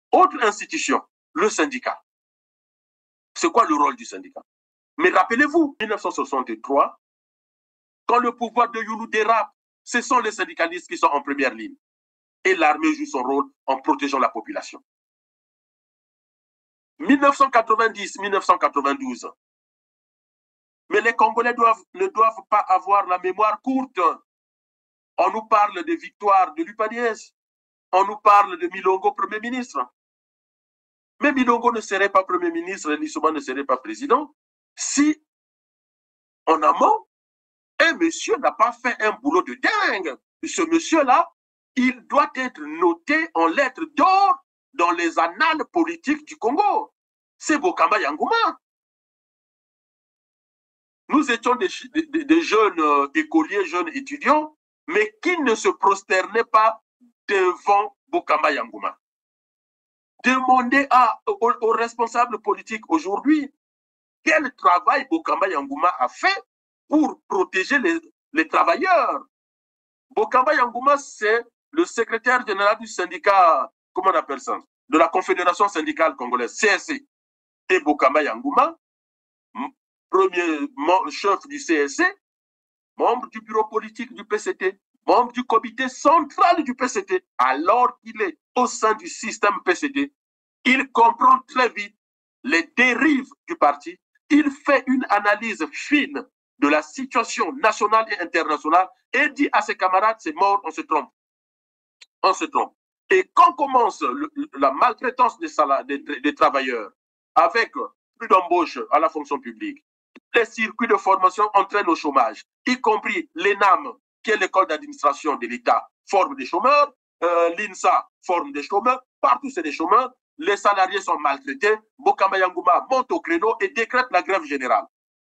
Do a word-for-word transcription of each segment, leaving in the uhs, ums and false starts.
Autre institution, le syndicat. C'est quoi le rôle du syndicat? Mais rappelez-vous, mille neuf cent soixante-trois, quand le pouvoir de Youlou dérape, ce sont les syndicalistes qui sont en première ligne. Et l'armée joue son rôle en protégeant la population. mille neuf cent quatre-vingt-dix mille neuf cent quatre-vingt-douze. Mais les Congolais doivent, ne doivent pas avoir la mémoire courte. On nous parle des victoires de l'Upaniès. On nous parle de Milongo, Premier ministre. Mais Milongo ne serait pas Premier ministre, Nissouma ne serait pas président, si, en amont, un monsieur n'a pas fait un boulot de dingue. Ce monsieur-là, il doit être noté en lettres d'or dans les annales politiques du Congo. C'est Bokamba Yangouma. Nous étions des, des, des jeunes euh, écoliers, jeunes étudiants, mais qui ne se prosternaient pas devant Bokamba Yangouma. Demandez à, aux, aux responsables politiques aujourd'hui quel travail Bokamba Yangouma a fait pour protéger les, les travailleurs. Bokamba Yangouma, c'est le secrétaire général du syndicat, comment on appelle ça, de la Confédération syndicale congolaise, C S C. Et Bokamba Yangouma, premier chef du C S C, membre du bureau politique du P C T, membre du comité central du P C T, alors qu'il est au sein du système P C T, il comprend très vite les dérives du parti, il fait une analyse fine de la situation nationale et internationale et dit à ses camarades, c'est mort, on se trompe. On se trompe. Et quand commence le, la maltraitance des, des, des travailleurs avec plus d'embauche à la fonction publique, les circuits de formation entraînent au chômage, y compris l'E N A M, qui est l'école d'administration de l'État, forme des chômeurs, euh, l'I N S A forme des chômeurs, partout c'est des chômeurs, les salariés sont maltraités, Bokamba Yangouma monte au créneau et décrète la grève générale.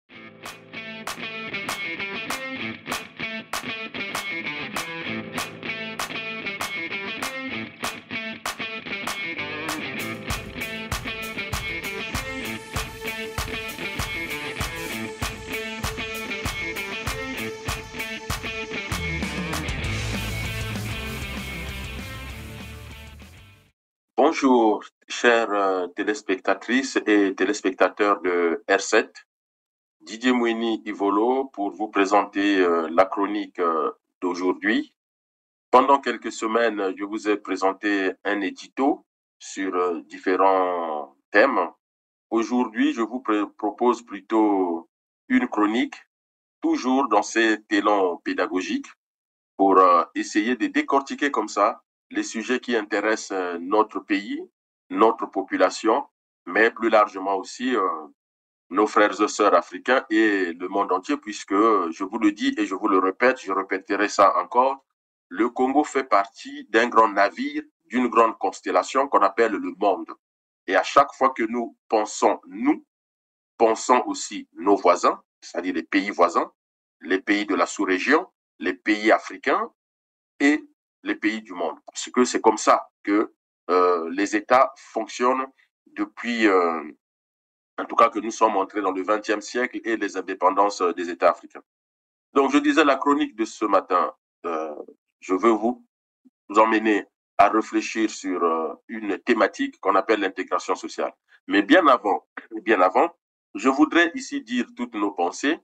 Bonjour, chères euh, téléspectatrices et téléspectateurs de R sept. Didier Mouini Ivolo pour vous présenter euh, la chronique euh, d'aujourd'hui. Pendant quelques semaines, je vous ai présenté un édito sur euh, différents thèmes. Aujourd'hui, je vous propose plutôt une chronique, toujours dans cet élan pédagogique, pour euh, essayer de décortiquer comme ça les sujets qui intéressent notre pays, notre population, mais plus largement aussi euh, nos frères et sœurs africains et le monde entier, puisque, je vous le dis et je vous le répète, je répéterai ça encore, le Congo fait partie d'un grand navire, d'une grande constellation qu'on appelle le monde. Et à chaque fois que nous pensons nous, pensons aussi nos voisins, c'est-à-dire les pays voisins, les pays de la sous-région, les pays africains et les pays du monde. Parce que c'est comme ça que euh, les États fonctionnent depuis, euh, en tout cas que nous sommes entrés dans le vingtième siècle et les indépendances des États africains. Donc je disais la chronique de ce matin, euh, je veux vous, vous emmener à réfléchir sur euh, une thématique qu'on appelle l'intégration sociale. Mais bien avant, bien avant, je voudrais ici dire toutes nos pensées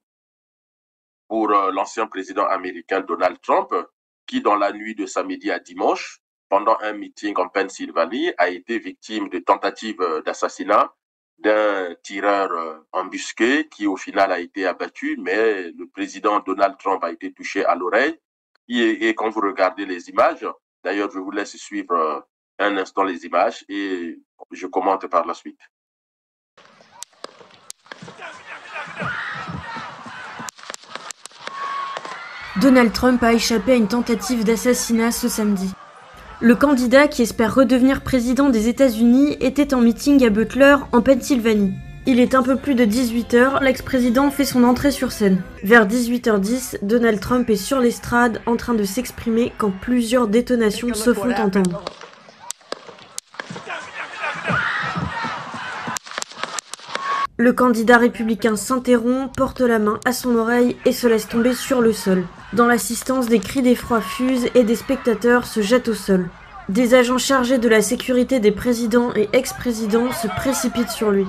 pour euh, l'ancien président américain Donald Trump, qui, dans la nuit de samedi à dimanche, pendant un meeting en Pennsylvanie, a été victime de tentatives d'assassinat d'un tireur embusqué qui, au final, a été abattu, mais le président Donald Trump a été touché à l'oreille. Et, et quand vous regardez les images, d'ailleurs, je vous laisse suivre un instant les images et je commente par la suite. Donald Trump a échappé à une tentative d'assassinat ce samedi. Le candidat qui espère redevenir président des États-Unis était en meeting à Butler, en Pennsylvanie. Il est un peu plus de dix-huit heures, l'ex-président fait son entrée sur scène. Vers dix-huit heures dix, Donald Trump est sur l'estrade en train de s'exprimer quand plusieurs détonations se font entendre. Le candidat républicain s'interrompt, porte la main à son oreille et se laisse tomber sur le sol. Dans l'assistance, des cris d'effroi fusent et des spectateurs se jettent au sol. Des agents chargés de la sécurité des présidents et ex-présidents se précipitent sur lui.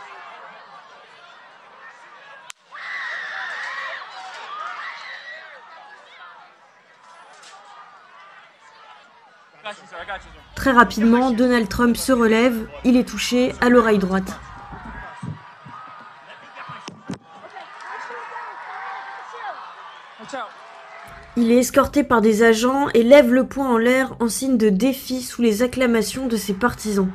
Très rapidement, Donald Trump se relève, il est touché à l'oreille droite. Il est escorté par des agents et lève le poing en l'air en signe de défi sous les acclamations de ses partisans.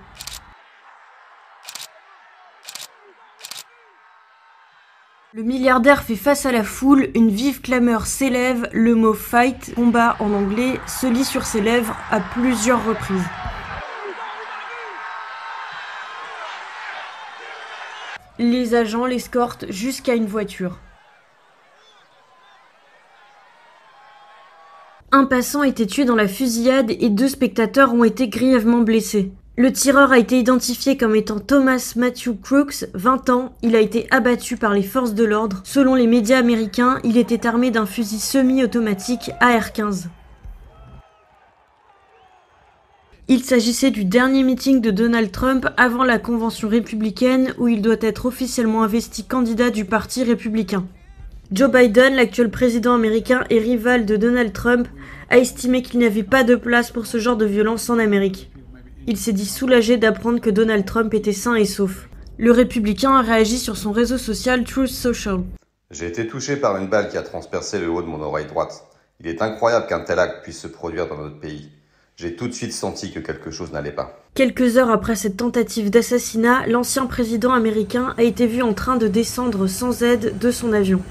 Le milliardaire fait face à la foule, une vive clameur s'élève, le mot « fight », combat en anglais, se lit sur ses lèvres à plusieurs reprises. Les agents l'escortent jusqu'à une voiture. Un passant a été tué dans la fusillade et deux spectateurs ont été grièvement blessés. Le tireur a été identifié comme étant Thomas Matthew Crooks, vingt ans. Il a été abattu par les forces de l'ordre. Selon les médias américains, il était armé d'un fusil semi-automatique A R quinze. Il s'agissait du dernier meeting de Donald Trump avant la convention républicaine où il doit être officiellement investi candidat du parti républicain. Joe Biden, l'actuel président américain et rival de Donald Trump, a estimé qu'il n'y avait pas de place pour ce genre de violence en Amérique. Il s'est dit soulagé d'apprendre que Donald Trump était sain et sauf. Le républicain a réagi sur son réseau social Truth Social. J'ai été touché par une balle qui a transpercé le haut de mon oreille droite. Il est incroyable qu'un tel acte puisse se produire dans notre pays. J'ai tout de suite senti que quelque chose n'allait pas. Quelques heures après cette tentative d'assassinat, l'ancien président américain a été vu en train de descendre sans aide de son avion.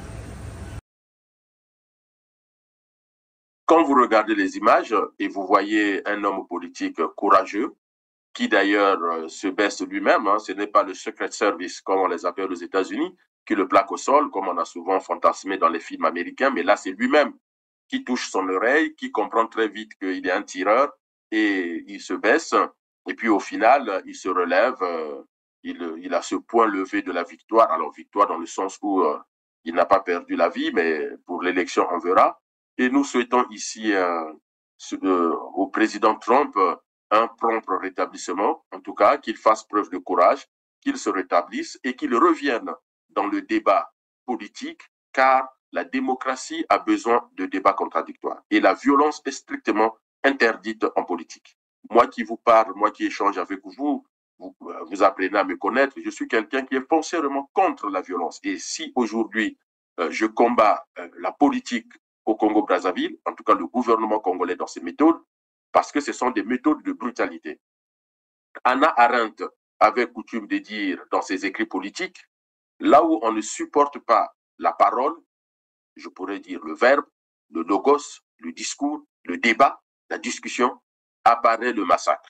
Quand vous regardez les images et vous voyez un homme politique courageux, qui d'ailleurs se baisse lui-même, hein, ce n'est pas le Secret Service, comme on les appelle aux États-Unis, qui le plaque au sol, comme on a souvent fantasmé dans les films américains, mais là c'est lui-même qui touche son oreille, qui comprend très vite qu'il est un tireur, et il se baisse, et puis au final, il se relève, euh, il, il a ce point levé de la victoire, alors victoire dans le sens où euh, il n'a pas perdu la vie, mais pour l'élection, on verra. Et nous souhaitons ici euh, euh, au président Trump euh, un prompt rétablissement, en tout cas qu'il fasse preuve de courage, qu'il se rétablisse et qu'il revienne dans le débat politique, car la démocratie a besoin de débats contradictoires. Et la violence est strictement interdite en politique. Moi qui vous parle, moi qui échange avec vous, vous, vous apprenez à me connaître, je suis quelqu'un qui est foncièrement contre la violence. Et si aujourd'hui euh, je combats euh, la politique au Congo-Brazzaville, en tout cas le gouvernement congolais dans ses méthodes, parce que ce sont des méthodes de brutalité. Hannah Arendt avait coutume de dire dans ses écrits politiques, là où on ne supporte pas la parole, je pourrais dire le verbe, le logos, le discours, le débat, la discussion, apparaît le massacre.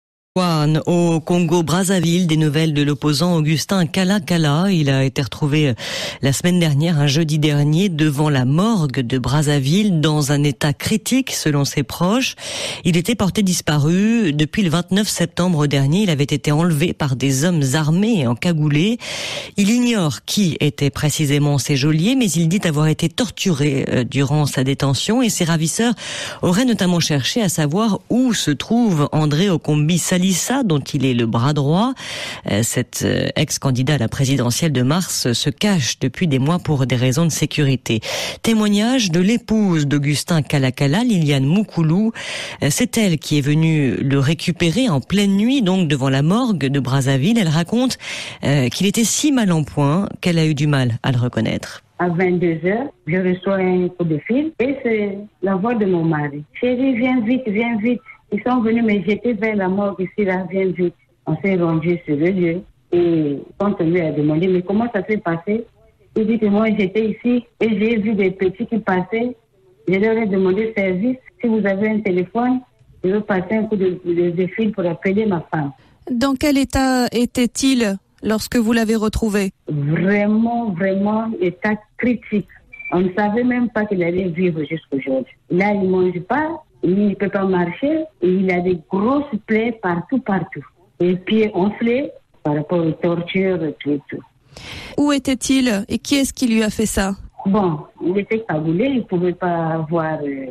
Au Congo-Brazzaville, des nouvelles de l'opposant Augustin Kala-Kala. Il a été retrouvé la semaine dernière, un jeudi dernier, devant la morgue de Brazzaville, dans un état critique selon ses proches. Il était porté disparu depuis le vingt-neuf septembre dernier. Il avait été enlevé par des hommes armés en cagoulés. Il ignore qui étaient précisément ces geôliers, mais il dit avoir été torturé durant sa détention et ses ravisseurs auraient notamment cherché à savoir où se trouve André Okombi-Salissa, dont il est le bras droit. Cet ex-candidat à la présidentielle de mars se cache depuis des mois pour des raisons de sécurité. Témoignage de l'épouse d'Augustin Kala-Kala, Liliane Moukoulou. C'est elle qui est venue le récupérer en pleine nuit, donc devant la morgue de Brazzaville. Elle raconte euh, qu'il était si mal en point qu'elle a eu du mal à le reconnaître. À vingt-deux heures, je reçois un coup de fil et c'est la voix de mon mari. Chérie, viens vite, viens vite. Ils sont venus me jeter vers la morgue ici, là, viens vite. On s'est rendu sur le lieu et quand on lui a demandé, mais comment ça s'est passé? Il dit que moi, j'étais ici et j'ai vu des petits qui passaient. Je leur ai demandé service. Si vous avez un téléphone, je veux passer un coup de, de, de fil pour appeler ma femme. Dans quel état était-il lorsque vous l'avez retrouvé? Vraiment, vraiment, état critique. On ne savait même pas qu'il allait vivre jusqu'aujourd'hui. Là, il ne mange pas. Il ne peut pas marcher et il a des grosses plaies partout, partout. Et pieds enflés par rapport aux tortures, tout et tout. Où était-il et qui est-ce qui lui a fait ça? Bon, il était cagoulé, il ne pouvait pas voir euh,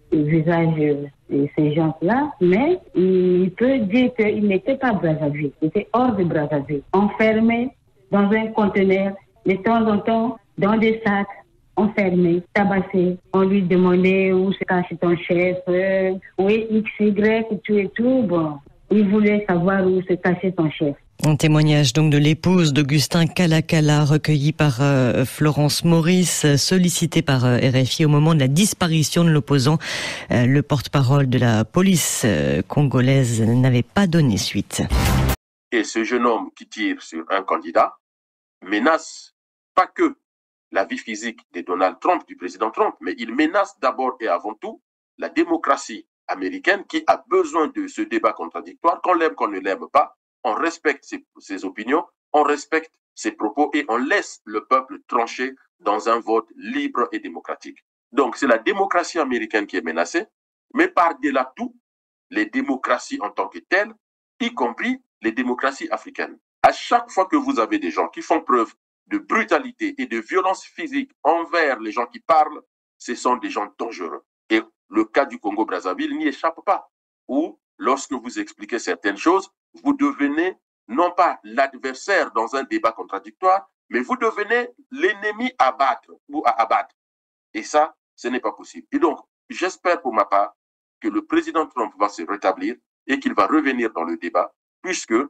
le visage de ces gens-là, mais il peut dire qu'il n'était pas à Brazzaville, il était hors de Brazzaville, enfermé dans un conteneur, de temps en temps, dans des sacs, enfermé, tabassé. On lui demandait où se cachait ton chef, euh, oui, X, Y, tout et tout. Bon, il voulait savoir où se cachait son chef. Un témoignage donc de l'épouse d'Augustin Kalakala, recueilli par euh, Florence Maurice, sollicité par euh, R F I au moment de la disparition de l'opposant. Euh, le porte-parole de la police euh, congolaise n'avait pas donné suite. Et ce jeune homme qui tire sur un candidat menace pas que la vie physique de Donald Trump, du président Trump, mais il menace d'abord et avant tout la démocratie américaine qui a besoin de ce débat contradictoire, qu'on l'aime, qu'on ne l'aime pas. On respecte ses, ses opinions, on respecte ses propos et on laisse le peuple trancher dans un vote libre et démocratique. Donc, c'est la démocratie américaine qui est menacée, mais par-delà tout, les démocraties en tant que telles, y compris les démocraties africaines. À chaque fois que vous avez des gens qui font preuve de brutalité et de violence physique envers les gens qui parlent, ce sont des gens dangereux. Et le cas du Congo-Brazzaville n'y échappe pas, où, lorsque vous expliquez certaines choses, vous devenez non pas l'adversaire dans un débat contradictoire, mais vous devenez l'ennemi à battre ou à abattre. Et ça, ce n'est pas possible. Et donc, j'espère pour ma part que le président Trump va se rétablir et qu'il va revenir dans le débat, puisque euh,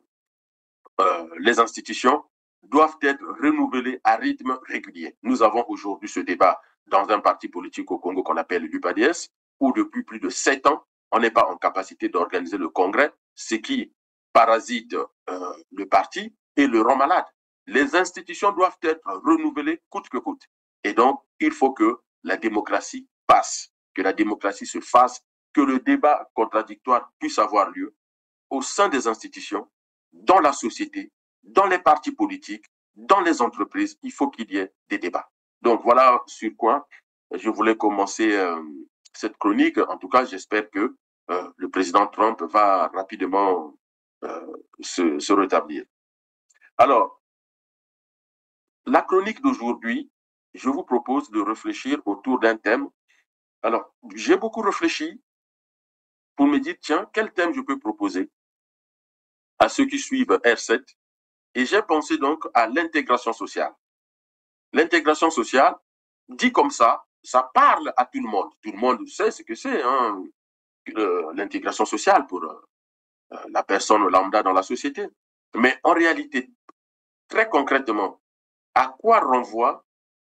les institutions doivent être renouvelées à rythme régulier. Nous avons aujourd'hui ce débat dans un parti politique au Congo qu'on appelle l'U P A D S, où depuis plus de sept ans, on n'est pas en capacité d'organiser le congrès, ce qui parasite euh, le parti et le rend malade. Les institutions doivent être renouvelées coûte que coûte. Et donc, il faut que la démocratie passe, que la démocratie se fasse, que le débat contradictoire puisse avoir lieu au sein des institutions, dans la société, dans les partis politiques, dans les entreprises. Il faut qu'il y ait des débats. Donc, voilà sur quoi je voulais commencer euh, cette chronique. En tout cas, j'espère que euh, le président Trump va rapidement Euh, se, se rétablir. Alors, la chronique d'aujourd'hui, je vous propose de réfléchir autour d'un thème. Alors, j'ai beaucoup réfléchi pour me dire, tiens, quel thème je peux proposer à ceux qui suivent R sept, et j'ai pensé donc à l'intégration sociale. L'intégration sociale, dit comme ça, ça parle à tout le monde. Tout le monde sait ce que c'est, hein, euh, l'intégration sociale pour euh, la personne lambda dans la société. Mais en réalité, très concrètement, à quoi renvoie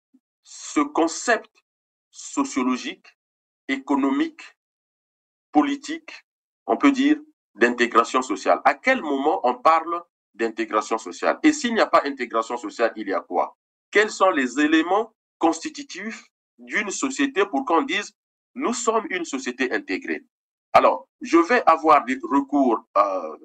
ce concept sociologique, économique, politique, on peut dire, d'intégration sociale? À quel moment on parle d'intégration sociale? Et s'il n'y a pas intégration sociale, il y a quoi? Quels sont les éléments constitutifs d'une société pour qu'on dise « nous sommes une société intégrée ». Alors, je vais avoir des recours euh,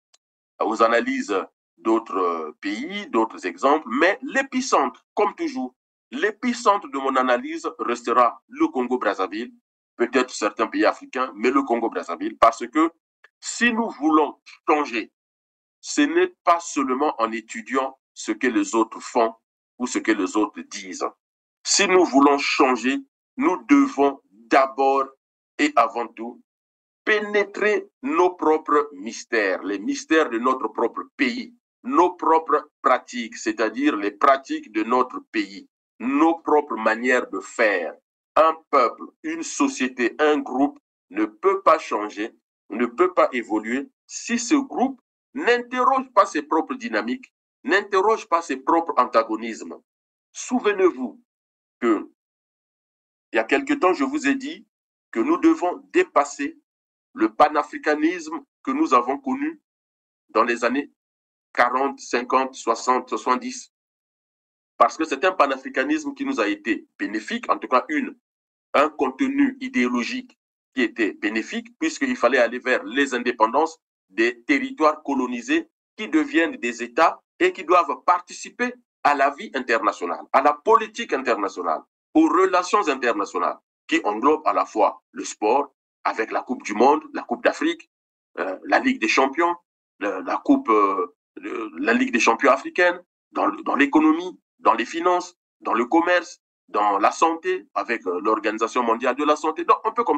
aux analyses d'autres pays, d'autres exemples, mais l'épicentre, comme toujours, l'épicentre de mon analyse restera le Congo-Brazzaville, peut-être certains pays africains, mais le Congo-Brazzaville, parce que si nous voulons changer, ce n'est pas seulement en étudiant ce que les autres font ou ce que les autres disent. Si nous voulons changer, nous devons d'abord et avant tout pénétrer nos propres mystères, les mystères de notre propre pays, nos propres pratiques, c'est-à-dire les pratiques de notre pays, nos propres manières de faire. Un peuple, une société, un groupe ne peut pas changer, ne peut pas évoluer si ce groupe n'interroge pas ses propres dynamiques, n'interroge pas ses propres antagonismes. Souvenez-vous que, il y a quelque temps, je vous ai dit que nous devons dépasser le panafricanisme que nous avons connu dans les années quarante, cinquante, soixante, soixante-dix. Parce que c'est un panafricanisme qui nous a été bénéfique, en tout cas une, un contenu idéologique qui était bénéfique, puisqu'il fallait aller vers les indépendances des territoires colonisés qui deviennent des États et qui doivent participer à la vie internationale, à la politique internationale, aux relations internationales, qui englobent à la fois le sport, avec la Coupe du Monde, la Coupe d'Afrique, euh, la Ligue des Champions, le, la Coupe, euh, le, la Ligue des Champions africaine, dans, dans l'économie, dans les finances, dans le commerce, dans la santé, avec euh, l'Organisation mondiale de la santé, donc un peu comme ça.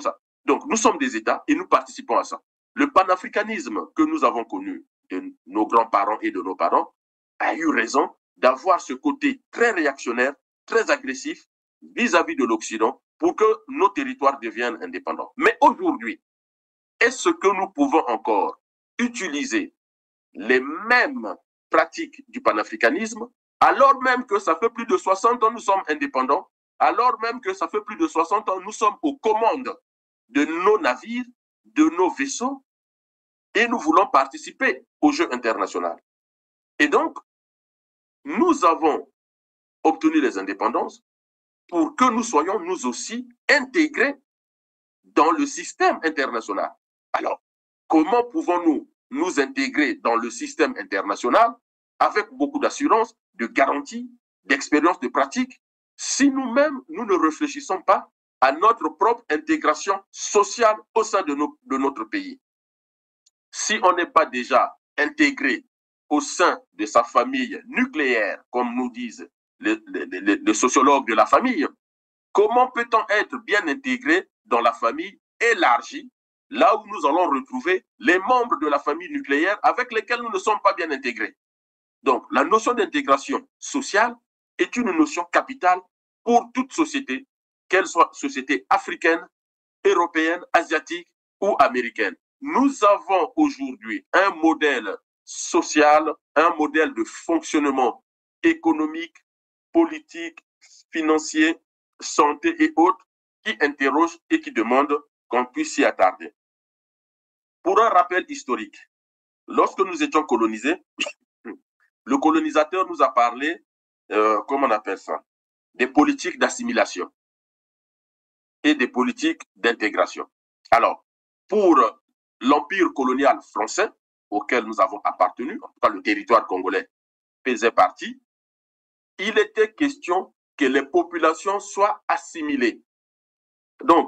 Donc, nous sommes des États et nous participons à ça. Le panafricanisme que nous avons connu de nos grands-parents et de nos parents a eu raison d'avoir ce côté très réactionnaire, très agressif vis-à-vis de l'Occident pour que nos territoires deviennent indépendants. Mais aujourd'hui, est-ce que nous pouvons encore utiliser les mêmes pratiques du panafricanisme alors même que ça fait plus de soixante ans nous sommes indépendants, alors même que ça fait plus de soixante ans nous sommes aux commandes de nos navires, de nos vaisseaux, et nous voulons participer au jeu international. Et donc, nous avons obtenu les indépendances pour que nous soyons nous aussi intégrés dans le système international. Alors, comment pouvons-nous nous intégrer dans le système international avec beaucoup d'assurance, de garantie, d'expérience, de pratique, si nous-mêmes, nous ne réfléchissons pas à notre propre intégration sociale au sein de, nos, de notre pays? Si on n'est pas déjà intégré au sein de sa famille nucléaire, comme nous disent les, les, les, les sociologues de la famille, comment peut-on être bien intégré dans la famille élargie, là où nous allons retrouver les membres de la famille nucléaire avec lesquels nous ne sommes pas bien intégrés? Donc, la notion d'intégration sociale est une notion capitale pour toute société, qu'elle soit société africaine, européenne, asiatique ou américaine. Nous avons aujourd'hui un modèle social, un modèle de fonctionnement économique, politique, financier, santé et autres qui interroge et qui demande qu'on puisse s'y attarder. Pour un rappel historique, lorsque nous étions colonisés, le colonisateur nous a parlé, euh, comment on appelle ça, des politiques d'assimilation et des politiques d'intégration. Alors, pour l'empire colonial français, auquel nous avons appartenu, en tout cas le territoire congolais faisait partie, il était question que les populations soient assimilées. Donc,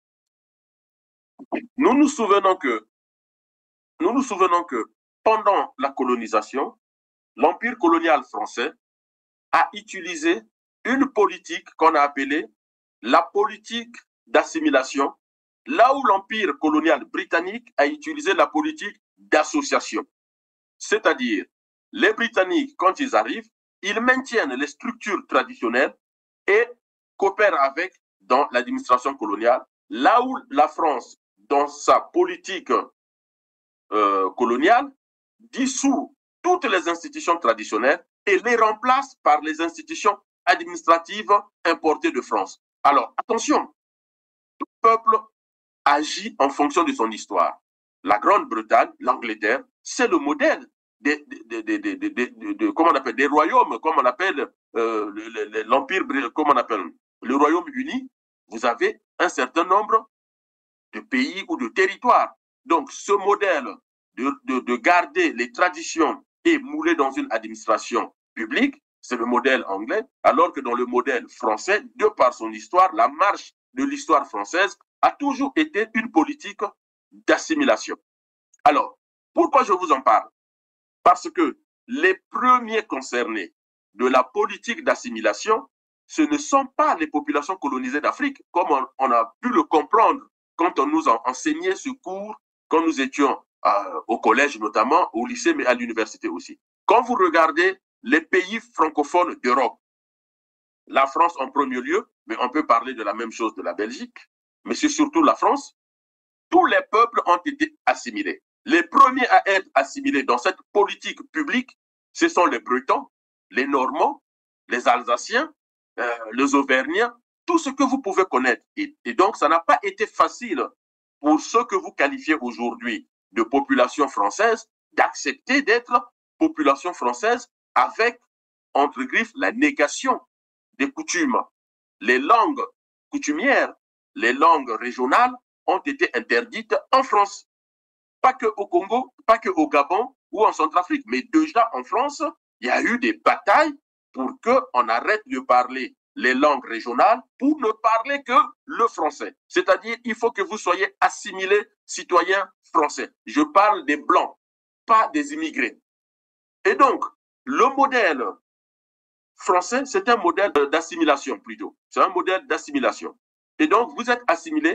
nous nous souvenons que, nous nous souvenons que pendant la colonisation, l'empire colonial français a utilisé une politique qu'on a appelée la politique d'assimilation, là où l'empire colonial britannique a utilisé la politique d'association. C'est-à-dire, les Britanniques, quand ils arrivent, ils maintiennent les structures traditionnelles et coopèrent avec dans l'administration coloniale, là où la France, dans sa politique euh, coloniale, dissout toutes les institutions traditionnelles et les remplace par les institutions administratives importées de France. Alors, attention, tout peuple agit en fonction de son histoire. La Grande-Bretagne, l'Angleterre, c'est le modèle des, des, des, des, des, des, des, des, comment on appelle, des royaumes, comme on appelle euh, l'Empire, comme on appelle le Royaume-Uni. Vous avez un certain nombre de pays ou de territoires. Donc, ce modèle de, de, de garder les traditions et mouler dans une administration publique, c'est le modèle anglais, alors que dans le modèle français, de par son histoire, la marche de l'histoire française a toujours été une politique d'assimilation. Alors, pourquoi je vous en parle? Parce que les premiers concernés de la politique d'assimilation, ce ne sont pas les populations colonisées d'Afrique, comme on, on a pu le comprendre quand on nous a enseigné ce cours, quand nous étions euh, au collège notamment, au lycée, mais à l'université aussi. Quand vous regardez les pays francophones d'Europe, la France en premier lieu, mais on peut parler de la même chose de la Belgique, mais c'est surtout la France, tous les peuples ont été assimilés. Les premiers à être assimilés dans cette politique publique, ce sont les Bretons, les Normands, les Alsaciens, euh, les Auvergnats, tout ce que vous pouvez connaître. Et, et donc, ça n'a pas été facile pour ceux que vous qualifiez aujourd'hui de population française d'accepter d'être population française avec, entre griffes, la négation des coutumes. Les langues coutumières, les langues régionales ont été interdites en France. Pas que au Congo, pas que au Gabon ou en Centrafrique, mais déjà en France, il y a eu des batailles pour qu'on arrête de parler les langues régionales pour ne parler que le français. C'est-à-dire, il faut que vous soyez assimilés citoyens français. Je parle des Blancs, pas des immigrés. Et donc, le modèle français, c'est un modèle d'assimilation plutôt. C'est un modèle d'assimilation. Et donc, vous êtes assimilés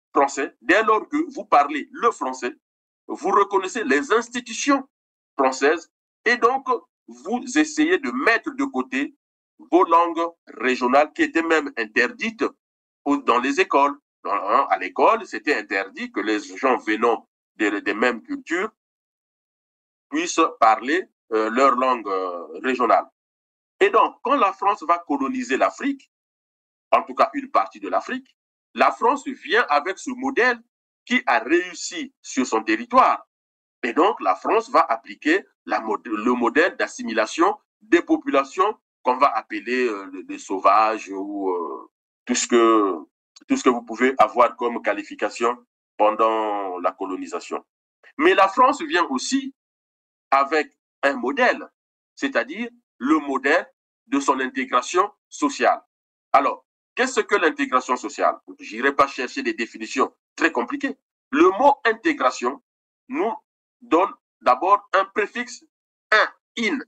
français, dès lors que vous parlez le français, vous reconnaissez les institutions françaises et donc vous essayez de mettre de côté vos langues régionales qui étaient même interdites dans les écoles. À l'école, c'était interdit que les gens venant des, des mêmes cultures puissent parler euh, leur langue euh, régionale. Et donc, quand la France va coloniser l'Afrique, en tout cas une partie de l'Afrique, la France vient avec ce modèle qui a réussi sur son territoire. Et donc, la France va appliquer la, le modèle d'assimilation des populations qu'on va appeler euh, des sauvages ou euh, tout ce que, tout ce que vous pouvez avoir comme qualification pendant la colonisation. Mais la France vient aussi avec un modèle, c'est-à-dire le modèle de son intégration sociale. Alors, qu'est-ce que l'intégration sociale? Je n'irai pas chercher des définitions très compliquées. Le mot intégration nous donne d'abord un préfixe, un, in.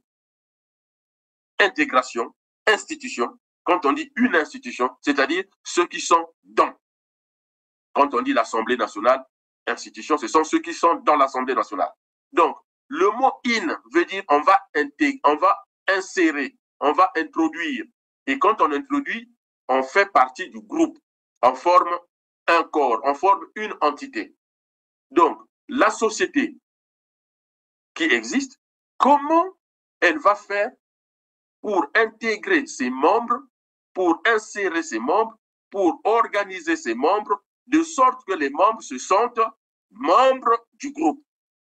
Intégration, institution. Quand on dit une institution, c'est-à-dire ceux qui sont dans. Quand on dit l'Assemblée nationale, institution, ce sont ceux qui sont dans l'Assemblée nationale. Donc, le mot in veut dire on va intégrer, on va insérer, on va introduire. Et quand on introduit, on fait partie du groupe. On forme un corps, on forme une entité. Donc, la société qui existe, comment elle va faire pour intégrer ses membres, pour insérer ses membres, pour organiser ses membres, de sorte que les membres se sentent membres du groupe.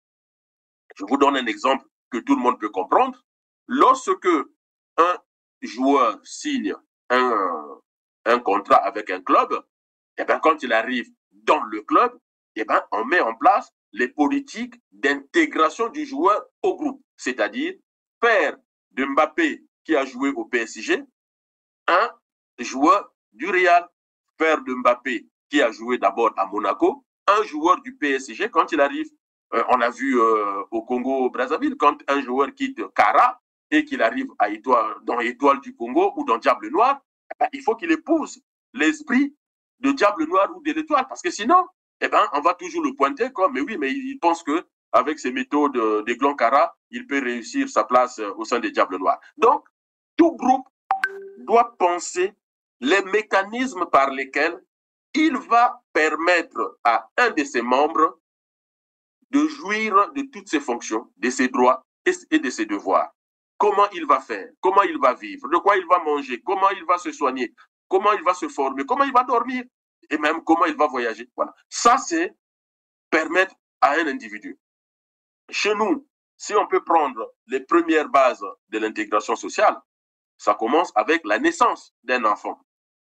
Je vous donne un exemple que tout le monde peut comprendre. Lorsque un joueur signe un, un contrat avec un club, et bien quand il arrive dans le club, et bien on met en place les politiques d'intégration du joueur au groupe. C'est-à-dire faire de Mbappé, qui a joué au P S G, un joueur du Real. Faire de Mbappé, qui a joué d'abord à Monaco, un joueur du P S G quand il arrive. Euh, on a vu euh, au Congo-Brazzaville, quand un joueur quitte Kara et qu'il arrive à Étoile, dans Étoile du Congo ou dans Diable Noir, eh ben, il faut qu'il épouse l'esprit de Diable Noir ou de l'Étoile, parce que sinon, eh ben, on va toujours le pointer comme, mais oui, mais il pense que avec ses méthodes de Glan Kara, il peut réussir sa place au sein des Diables Noirs. Donc, tout groupe doit penser les mécanismes par lesquels il va permettre à un de ses membres de jouir de toutes ses fonctions, de ses droits et de ses devoirs. Comment il va faire? Comment il va vivre? De quoi il va manger? Comment il va se soigner? Comment il va se former? Comment il va dormir? Et même comment il va voyager? Voilà. Ça, c'est permettre à un individu. Chez nous, si on peut prendre les premières bases de l'intégration sociale, ça commence avec la naissance d'un enfant.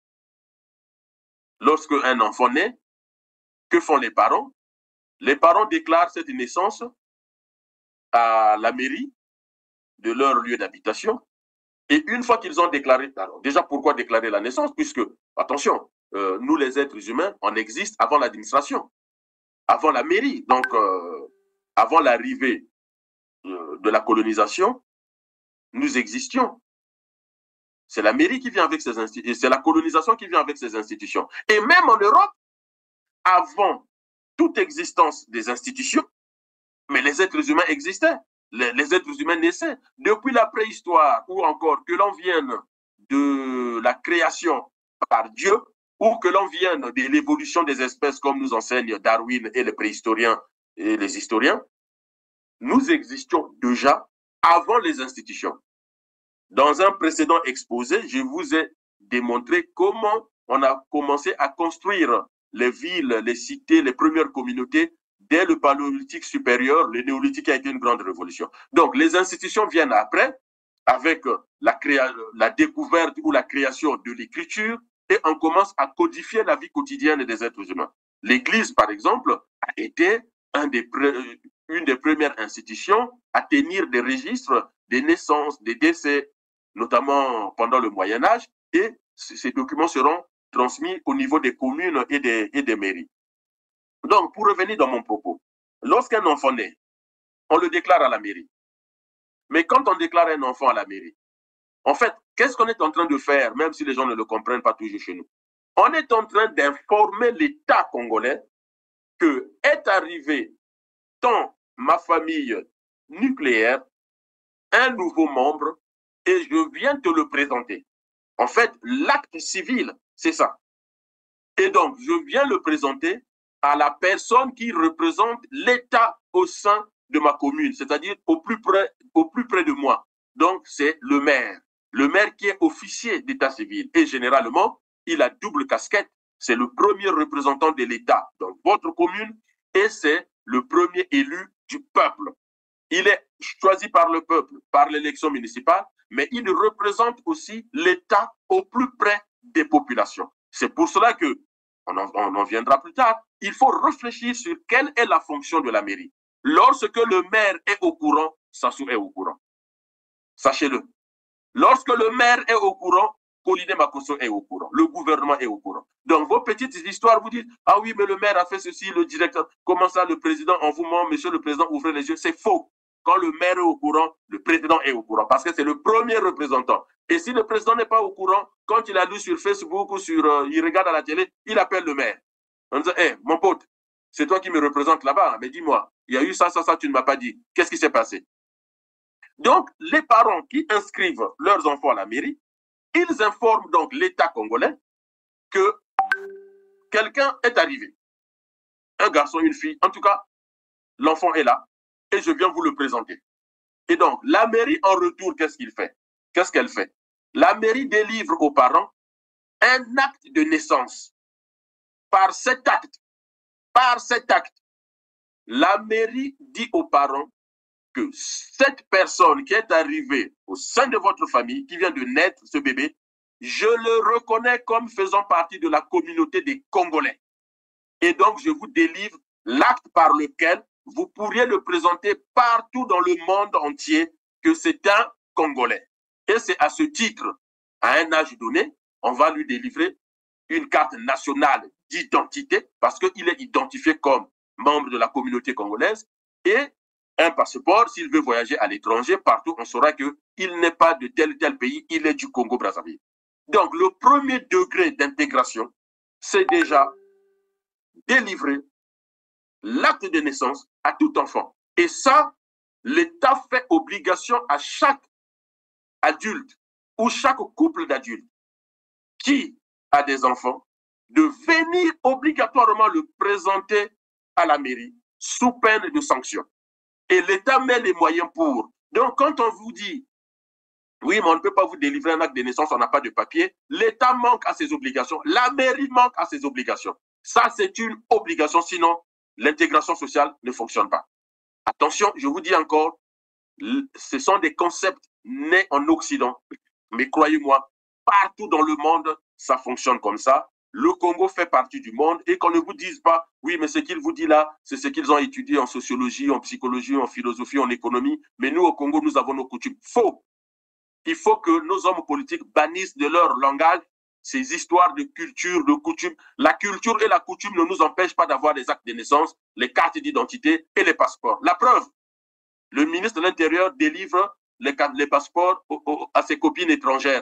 Lorsque un enfant naît, que font les parents? Les parents déclarent cette naissance à la mairie de leur lieu d'habitation. Et une fois qu'ils ont déclaré, alors déjà pourquoi déclarer la naissance? Puisque, attention, euh, nous les êtres humains, on existe avant l'administration, avant la mairie. Donc, euh, avant l'arrivée euh, de la colonisation, nous existions. C'est la mairie qui vient avec ses institutions, c'est la colonisation qui vient avec ses institutions. Et même en Europe, avant toute existence des institutions, mais les êtres humains existaient, les, les êtres humains naissaient. Depuis la préhistoire, ou encore que l'on vienne de la création par Dieu, ou que l'on vienne de l'évolution des espèces, comme nous enseignent Darwin et les préhistoriens et les historiens, nous existions déjà avant les institutions. Dans un précédent exposé, je vous ai démontré comment on a commencé à construire les villes, les cités, les premières communautés dès le paléolithique supérieur. Le néolithique a été une grande révolution. Donc, les institutions viennent après, avec la, créa la découverte ou la création de l'écriture, et on commence à codifier la vie quotidienne des êtres humains. L'Église, par exemple, a été un des une des premières institutions à tenir des registres des naissances, des décès, notamment pendant le Moyen-Âge, et ces documents seront transmis au niveau des communes et des, et des mairies. Donc, pour revenir dans mon propos, lorsqu'un enfant naît, on le déclare à la mairie. Mais quand on déclare un enfant à la mairie, en fait, qu'est-ce qu'on est en train de faire, même si les gens ne le comprennent pas toujours chez nous? On est en train d'informer l'État congolais que est arrivé dans ma famille nucléaire un nouveau membre et je viens te le présenter. En fait, l'acte civil, c'est ça. Et donc, je viens le présenter à la personne qui représente l'État au sein de ma commune, c'est-à-dire au plus près, au plus près de moi. Donc, c'est le maire. Le maire qui est officier d'état civil. Et généralement, il a double casquette. C'est le premier représentant de l'État dans votre commune et c'est le premier élu du peuple. Il est choisi par le peuple, par l'élection municipale, mais il représente aussi l'État au plus près des populations. C'est pour cela que, on en, on en viendra plus tard, il faut réfléchir sur quelle est la fonction de la mairie. Lorsque le maire est au courant, Sassou est au courant. Sachez-le. Lorsque le maire est au courant, Colline Makosso est au courant. Le gouvernement est au courant. Donc, vos petites histoires, vous dites, ah oui, mais le maire a fait ceci, le directeur, comment ça, le président, en vous ment, monsieur le président, ouvrez les yeux. C'est faux. Quand le maire est au courant, le président est au courant, parce que c'est le premier représentant. Et si le président n'est pas au courant, quand il a lu sur Facebook ou sur, euh, il regarde à la télé, il appelle le maire. On dit, hé, hey, mon pote, c'est toi qui me représente là-bas, mais dis-moi, il y a eu ça, ça, ça, tu ne m'as pas dit. Qu'est-ce qui s'est passé? Donc, les parents qui inscrivent leurs enfants à la mairie, ils informent donc l'État congolais que quelqu'un est arrivé. Un garçon, une fille, en tout cas, l'enfant est là et je viens vous le présenter. Et donc, la mairie, en retour, qu'est-ce qu'il fait? Qu'est-ce qu'elle fait? La mairie délivre aux parents un acte de naissance. Par cet acte, par cet acte, la mairie dit aux parents que cette personne qui est arrivée au sein de votre famille, qui vient de naître, ce bébé, je le reconnais comme faisant partie de la communauté des Congolais. Et donc, je vous délivre l'acte par lequel vous pourriez le présenter partout dans le monde entier que c'est un Congolais. Et c'est à ce titre, à un âge donné, on va lui délivrer une carte nationale d'identité parce qu'il est identifié comme membre de la communauté congolaise et un passeport s'il veut voyager à l'étranger. Partout, on saura qu'il n'est pas de tel tel pays, il est du Congo-Brazzaville. Donc, le premier degré d'intégration, c'est déjà délivrer l'acte de naissance à tout enfant. Et ça, l'État fait obligation à chaque adulte ou chaque couple d'adultes qui a des enfants de venir obligatoirement le présenter à la mairie sous peine de sanction. Et l'État met les moyens pour. Donc, quand on vous dit, oui, mais on ne peut pas vous délivrer un acte de naissance, on n'a pas de papier, l'État manque à ses obligations, la mairie manque à ses obligations. Ça, c'est une obligation, sinon l'intégration sociale ne fonctionne pas. Attention, je vous dis encore, ce sont des concepts nés en Occident. Mais croyez-moi, partout dans le monde, ça fonctionne comme ça. Le Congo fait partie du monde et qu'on ne vous dise pas, oui, mais ce qu'il vous dit là, c'est ce qu'ils ont étudié en sociologie, en psychologie, en philosophie, en économie. Mais nous, au Congo, nous avons nos coutumes. Faux. Il faut que nos hommes politiques bannissent de leur langage ces histoires de culture, de coutume. La culture et la coutume ne nous empêchent pas d'avoir des actes de naissance, les cartes d'identité et les passeports. La preuve, le ministre de l'Intérieur délivre les, les passeports au, au, à ses copines étrangères.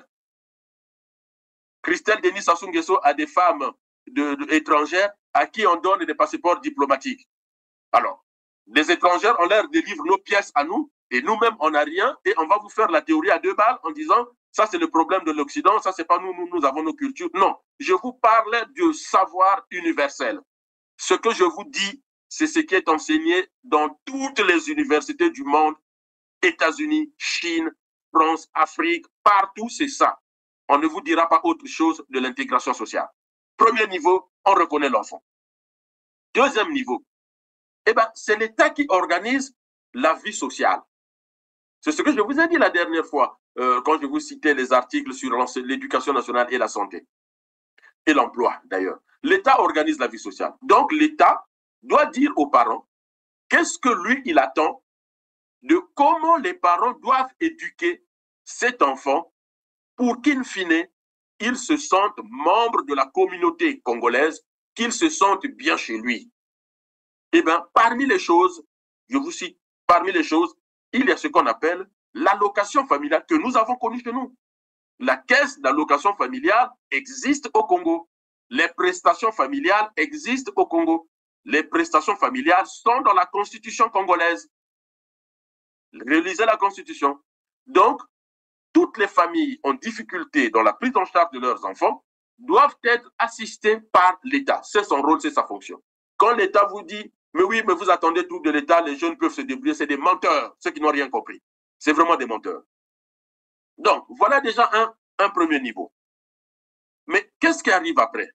Christelle Denis Sassou Nguesso a des femmes de, de, étrangères à qui on donne des passeports diplomatiques. Alors, les étrangères, on leur délivre nos pièces à nous et nous-mêmes, on n'a rien et on va vous faire la théorie à deux balles en disant ça, c'est le problème de l'Occident, ça, c'est pas nous, nous, nous avons nos cultures. Non, je vous parlais du savoir universel. Ce que je vous dis, c'est ce qui est enseigné dans toutes les universités du monde, États-Unis, Chine, France, Afrique, partout, c'est ça. On ne vous dira pas autre chose de l'intégration sociale. Premier niveau, on reconnaît l'enfant. Deuxième niveau, eh ben, c'est l'État qui organise la vie sociale. C'est ce que je vous ai dit la dernière fois, euh, quand je vous citais les articles sur l'éducation nationale et la santé. Et l'emploi, d'ailleurs. L'État organise la vie sociale. Donc, l'État doit dire aux parents qu'est-ce que lui, il attend de comment les parents doivent éduquer cet enfant pour qu'in fine, il se sente membre de la communauté congolaise, qu'il se sente bien chez lui. Eh bien, parmi les choses, je vous cite, parmi les choses, il y a ce qu'on appelle l'allocation familiale que nous avons connue chez nous. La caisse d'allocation familiale existe au Congo. Les prestations familiales existent au Congo. Les prestations familiales sont dans la constitution congolaise. Relisez la constitution. Donc, toutes les familles en difficulté dans la prise en charge de leurs enfants doivent être assistées par l'État. C'est son rôle, c'est sa fonction. Quand l'État vous dit, mais oui, mais vous attendez tout de l'État, les jeunes peuvent se débrouiller, c'est des menteurs, ceux qui n'ont rien compris. C'est vraiment des menteurs. Donc, voilà déjà un, un premier niveau. Mais qu'est-ce qui arrive après?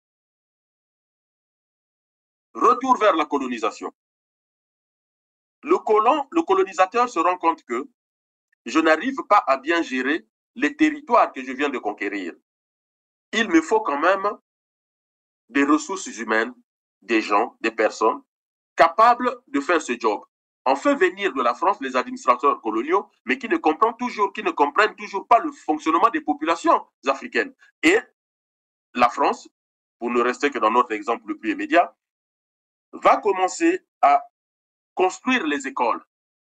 Retour vers la colonisation. Le colon, le colonisateur se rend compte que je n'arrive pas à bien gérer les territoires que je viens de conquérir. Il me faut quand même des ressources humaines, des gens, des personnes capables de faire ce job. On fait venir de la France les administrateurs coloniaux, mais qui ne comprennent toujours, qui ne comprennent toujours pas le fonctionnement des populations africaines. Et la France, pour ne rester que dans notre exemple le plus immédiat, va commencer à construire les écoles.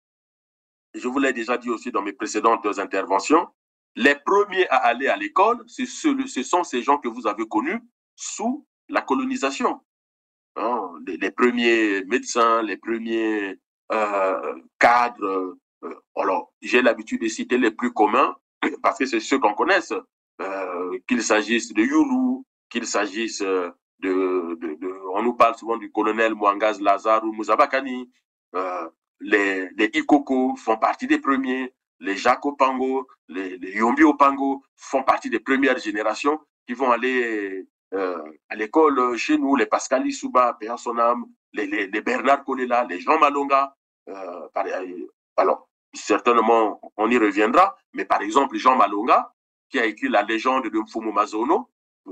Je vous l'ai déjà dit aussi dans mes précédentes interventions, les premiers à aller à l'école, ce sont ces gens que vous avez connus sous la colonisation. Les, les premiers médecins, les premiers euh, cadres. Euh, alors, j'ai l'habitude de citer les plus communs, parce que c'est ceux qu'on connaisse, euh, qu'il s'agisse de Youlou, qu'il s'agisse de, de, de... On nous parle souvent du colonel Mouangaz Lazare ou Mouzabakani. Euh, les, les Ikoko font partie des premiers. Les Jacques Opango, les, les Yombi Opango font partie des premières générations qui vont aller euh, à l'école chez nous, les Pascal Issouba, P A son âme, les, les, les Bernard Kolela, les Jean Malonga. Euh, par, alors, certainement, on y reviendra, mais par exemple, Jean Malonga, qui a écrit La légende de Mfumu Mazono,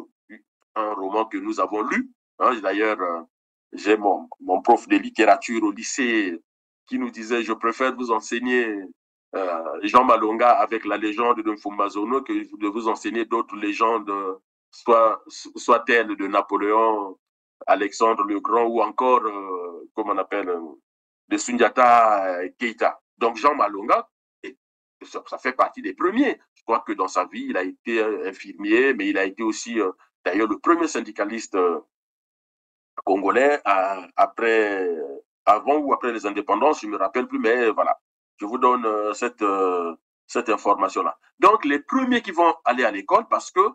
un roman que nous avons lu. Hein, d'ailleurs, euh, j'ai mon, mon prof de littérature au lycée qui nous disait « Je préfère vous enseigner Euh, Jean Malonga avec la légende de Mfumbazono que de vous enseigner d'autres légendes, soit, soit telles de Napoléon, Alexandre le Grand ou encore, euh, comment on appelle, de Sundiata Keita. Donc Jean Malonga, et ça, ça fait partie des premiers. Je crois que dans sa vie, il a été infirmier, mais il a été aussi, euh, d'ailleurs, le premier syndicaliste euh, congolais à, après, avant ou après les indépendances, je ne me rappelle plus, mais voilà. Je vous donne euh, cette, euh, cette information-là. Donc, les premiers qui vont aller à l'école parce que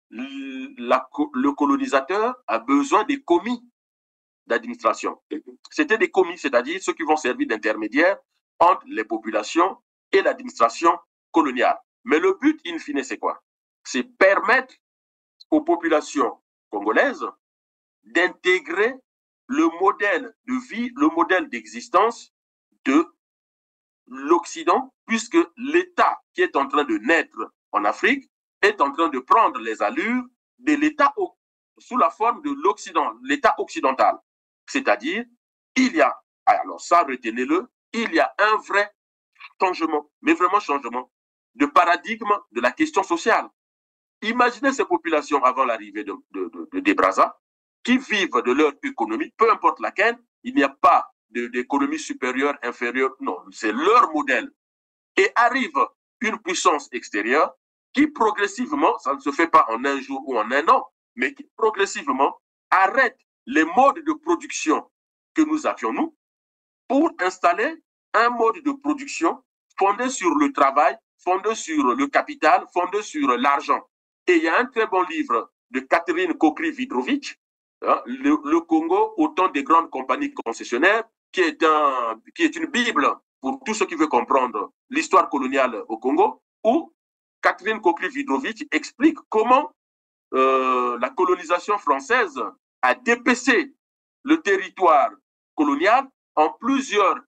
la, le colonisateur a besoin des commis d'administration. C'était des commis, c'est-à-dire ceux qui vont servir d'intermédiaires entre les populations et l'administration coloniale. Mais le but, in fine, c'est quoi? C'est permettre aux populations congolaises d'intégrer le modèle de vie, le modèle d'existence de l'Occident, puisque l'État qui est en train de naître en Afrique est en train de prendre les allures de l'État sous la forme de l'Occident, l'État occidental. C'est-à-dire, il y a, alors ça, retenez-le, il y a un vrai changement, mais vraiment changement, de paradigme de la question sociale. Imaginez ces populations avant l'arrivée de, de, de, de, des Brazza, qui vivent de leur économie, peu importe laquelle, il n'y a pas d'économie supérieure, inférieure, non, c'est leur modèle. Et arrive une puissance extérieure qui progressivement, ça ne se fait pas en un jour ou en un an, mais qui progressivement arrête les modes de production que nous avions nous pour installer un mode de production fondé sur le travail, fondé sur le capital, fondé sur l'argent. Et il y a un très bon livre de Catherine Kokri-Vidrovitch, hein, le, le Congo, au temps des grandes compagnies concessionnaires, qui est, un, qui est une Bible pour tous ceux qui veulent comprendre l'histoire coloniale au Congo, où Catherine Kokri-Vidrovitch explique comment euh, la colonisation française a dépecé le territoire colonial en plusieurs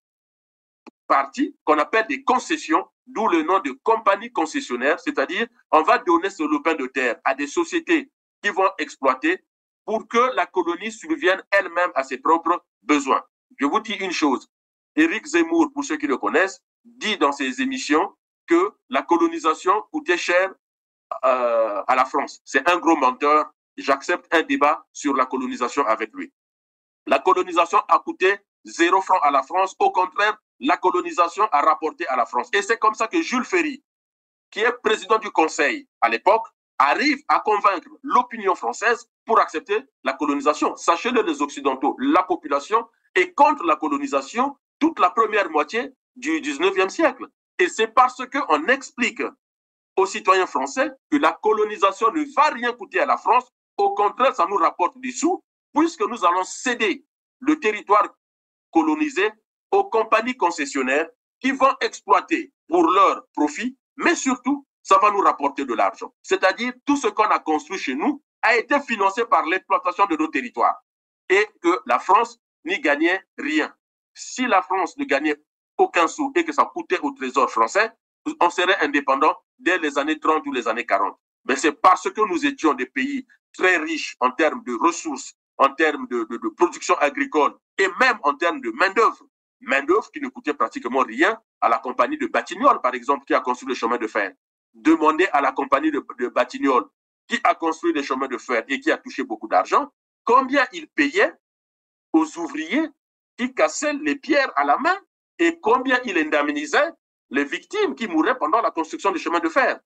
parties qu'on appelle des concessions, d'où le nom de compagnie concessionnaire, c'est-à-dire on va donner ce lopin de terre à des sociétés qui vont exploiter pour que la colonie subvienne elle-même à ses propres besoins. Je vous dis une chose, Éric Zemmour, pour ceux qui le connaissent, dit dans ses émissions que la colonisation coûtait cher euh, à la France. C'est un gros menteur. J'accepte un débat sur la colonisation avec lui. La colonisation a coûté zéro franc à la France. Au contraire, la colonisation a rapporté à la France. Et c'est comme ça que Jules Ferry, qui est président du Conseil à l'époque, arrive à convaincre l'opinion française pour accepter la colonisation. Sachez-le, les Occidentaux, la population est contre la colonisation toute la première moitié du dix-neuvième siècle. Et c'est parce qu'on explique aux citoyens français que la colonisation ne va rien coûter à la France. Au contraire, ça nous rapporte des sous, puisque nous allons céder le territoire colonisé aux compagnies concessionnaires qui vont exploiter pour leur profit, mais surtout, ça va nous rapporter de l'argent. C'est-à-dire, tout ce qu'on a construit chez nous a été financé par l'exploitation de nos territoires et que la France n'y gagnait rien. Si la France ne gagnait aucun sou et que ça coûtait au trésor français, on serait indépendant dès les années trente ou les années quarante. Mais c'est parce que nous étions des pays très riches en termes de ressources, en termes de, de, de production agricole et même en termes de main-d'œuvre. Main-d'œuvre qui ne coûtait pratiquement rien à la compagnie de Batignolles, par exemple, qui a construit le chemin de fer. Demandez à la compagnie de, de Batignolles, qui a construit les chemins de fer et qui a touché beaucoup d'argent, combien il payait aux ouvriers qui cassaient les pierres à la main et combien il indemnisait les victimes qui mouraient pendant la construction du chemin de fer.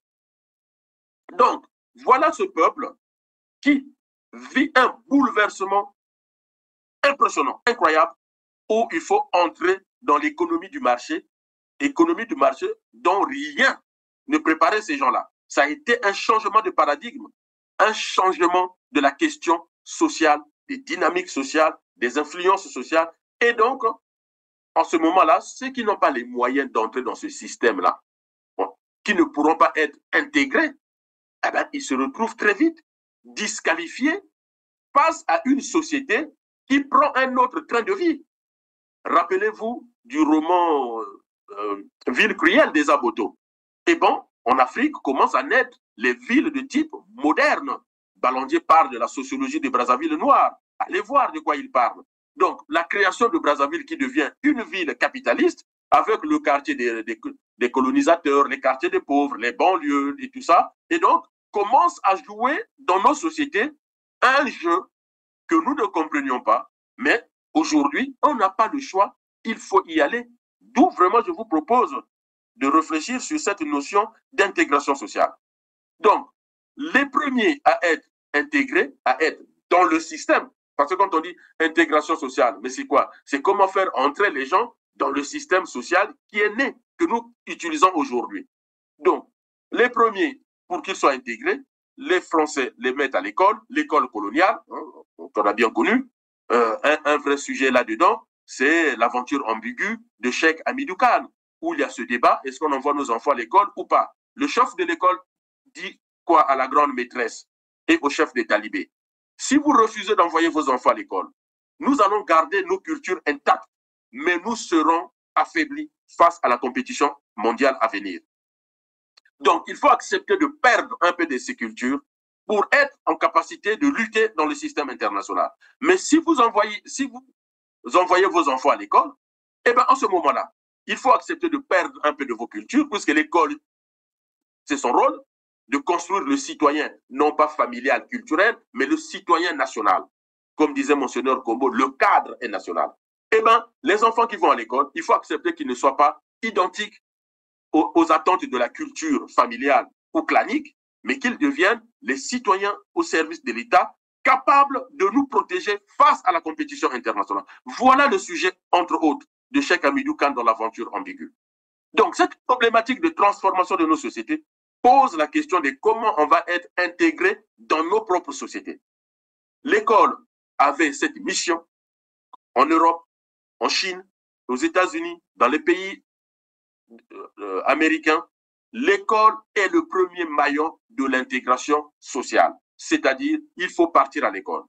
Donc, voilà ce peuple qui vit un bouleversement impressionnant, incroyable, où il faut entrer dans l'économie du marché, économie du marché dont rien ne préparait ces gens-là. Ça a été un changement de paradigme, un changement de la question sociale, des dynamiques sociales, des influences sociales. Et donc, en ce moment-là, ceux qui n'ont pas les moyens d'entrer dans ce système-là, bon, qui ne pourront pas être intégrés, eh bien, ils se retrouvent très vite disqualifiés face à une société qui prend un autre train de vie. Rappelez-vous du roman euh, Ville cruelle des Aboto. Et bon, en Afrique, commencent à naître les villes de type moderne. Ballandier parle de la sociologie de Brazzaville noire. Allez voir de quoi il parle. Donc, la création de Brazzaville qui devient une ville capitaliste avec le quartier des, des, des colonisateurs, les quartiers des pauvres, les banlieues et tout ça. Et donc, commence à jouer dans nos sociétés un jeu que nous ne comprenions pas. Mais aujourd'hui, on n'a pas le choix. Il faut y aller. D'où vraiment je vous propose de réfléchir sur cette notion d'intégration sociale. Donc, les premiers à être intégrés, à être dans le système, parce que quand on dit intégration sociale, mais c'est quoi? C'est comment faire entrer les gens dans le système social qui est né, que nous utilisons aujourd'hui. Donc, les premiers, pour qu'ils soient intégrés, les Français les mettent à l'école, l'école coloniale, hein, qu'on a bien connu. Euh, un, un vrai sujet là-dedans, c'est l'aventure ambiguë de Cheikh Hamidou Kane, où il y a ce débat, est-ce qu'on envoie nos enfants à l'école ou pas? Le chef de l'école dit quoi à la grande maîtresse et au chef des talibés? Si vous refusez d'envoyer vos enfants à l'école, nous allons garder nos cultures intactes, mais nous serons affaiblis face à la compétition mondiale à venir. Donc, il faut accepter de perdre un peu de ces cultures pour être en capacité de lutter dans le système international. Mais si vous envoyez, si vous envoyez vos enfants à l'école, eh bien, en ce moment-là, il faut accepter de perdre un peu de vos cultures, puisque l'école, c'est son rôle de construire le citoyen, non pas familial, culturel, mais le citoyen national. Comme disait Monseigneur Kombo, le cadre est national. Eh bien, les enfants qui vont à l'école, il faut accepter qu'ils ne soient pas identiques aux, aux attentes de la culture familiale ou clanique, mais qu'ils deviennent les citoyens au service de l'État, capables de nous protéger face à la compétition internationale. Voilà le sujet, entre autres, de Cheikh Hamidou Kane dans l'aventure ambiguë. Donc, cette problématique de transformation de nos sociétés pose la question de comment on va être intégré dans nos propres sociétés. L'école avait cette mission en Europe, en Chine, aux États-Unis, dans les pays euh, américains. L'école est le premier maillon de l'intégration sociale. C'est-à-dire, il faut partir à l'école.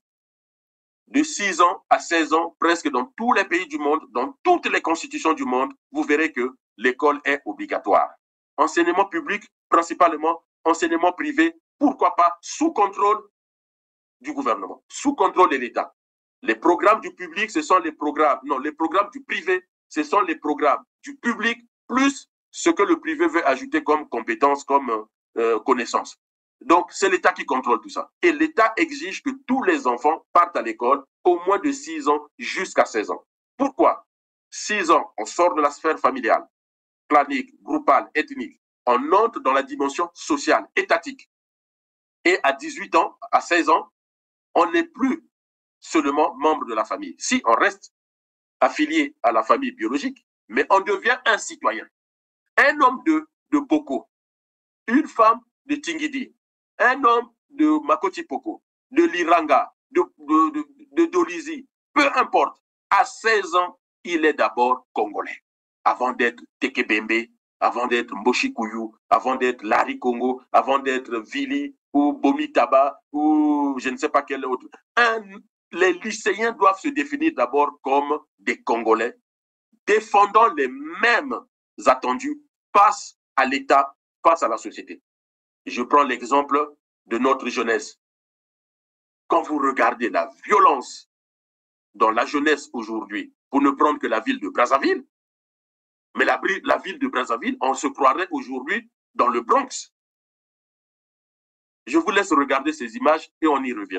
De six ans à seize ans, presque dans tous les pays du monde, dans toutes les constitutions du monde, vous verrez que l'école est obligatoire. Enseignement public, principalement, enseignement privé, pourquoi pas sous contrôle du gouvernement, sous contrôle de l'État. Les programmes du public, ce sont les programmes, non, les programmes du privé, ce sont les programmes du public, plus ce que le privé veut ajouter comme compétences, comme euh, connaissances. Donc, c'est l'État qui contrôle tout ça. Et l'État exige que tous les enfants partent à l'école au moins de six ans jusqu'à seize ans. Pourquoi? six ans, on sort de la sphère familiale, clanique, groupale, ethnique. On entre dans la dimension sociale, étatique. Et à dix-huit ans, à seize ans, on n'est plus seulement membre de la famille. Si on reste affilié à la famille biologique, mais on devient un citoyen. Un homme de, de Boko, une femme de Tingidi, un homme de Makotipoko, de Liranga, de, de, de, de Dolisie, peu importe, à seize ans, il est d'abord congolais. Avant d'être Tekebembe, avant d'être Mboshikuyu, avant d'être Larry Congo, avant d'être Vili ou Bomitaba ou je ne sais pas quel autre. Un, les lycéens doivent se définir d'abord comme des Congolais, défendant les mêmes attendus face à l'État, face à la société. Je prends l'exemple de notre jeunesse. Quand vous regardez la violence dans la jeunesse aujourd'hui, pour ne prendre que la ville de Brazzaville, mais la, la ville de Brazzaville, on se croirait aujourd'hui dans le Bronx. Je vous laisse regarder ces images et on y revient.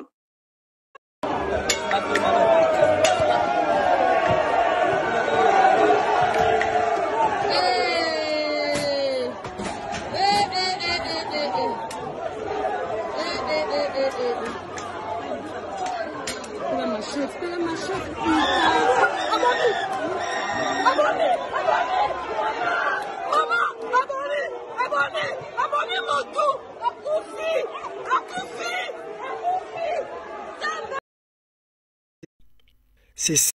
C'est ça.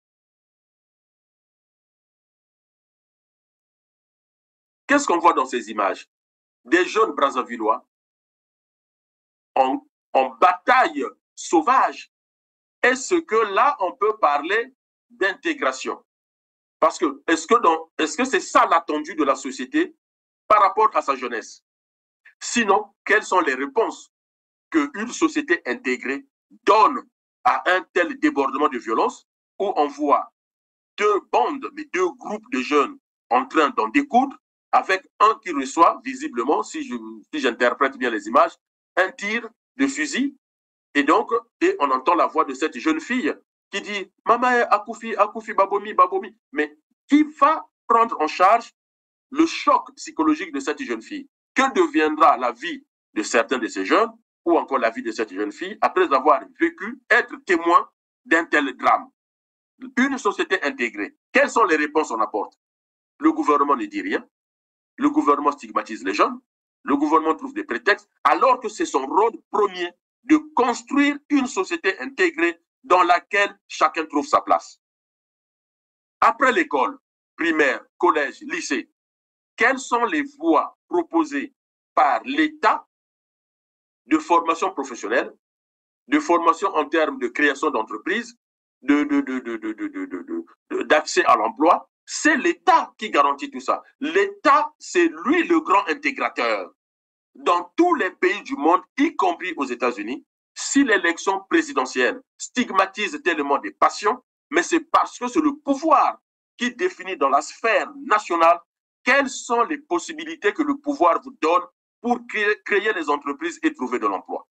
Qu'est-ce qu'on voit dans ces images? Des jeunes Brazzavillois en, en bataille sauvage. Est-ce que là, on peut parler d'intégration? Parce que, est-ce que dans, est-ce que c'est ça l'attendu de la société par rapport à sa jeunesse? Sinon, quelles sont les réponses qu'une société intégrée donne à un tel débordement de violence où on voit deux bandes, mais deux groupes de jeunes en train d'en découdre, avec un qui reçoit visiblement, si je, si j'interprète bien les images, un tir de fusil, et donc, et on entend la voix de cette jeune fille qui dit « Maman, Akoufi, Akoufi, Babomi, Babomi ». Mais qui va prendre en charge le choc psychologique de cette jeune fille? Que deviendra la vie de certains de ces jeunes, ou encore la vie de cette jeune fille, après avoir vécu, être témoin d'un tel drame? Une société intégrée, quelles sont les réponses qu'on apporte? Le gouvernement ne dit rien, le gouvernement stigmatise les jeunes, le gouvernement trouve des prétextes, alors que c'est son rôle premier de construire une société intégrée dans laquelle chacun trouve sa place. Après l'école, primaire, collège, lycée, quelles sont les voies proposées par l'État de formation professionnelle, de formation en termes de création d'entreprises, de, de, de, de, de, de, de, de, de, d'accès à l'emploi? C'est l'État qui garantit tout ça. L'État, c'est lui le grand intégrateur. Dans tous les pays du monde, y compris aux États-Unis, si l'élection présidentielle stigmatise tellement des passions, mais c'est parce que c'est le pouvoir qui définit dans la sphère nationale quelles sont les possibilités que le pouvoir vous donne pour créer, créer les entreprises et trouver de l'emploi.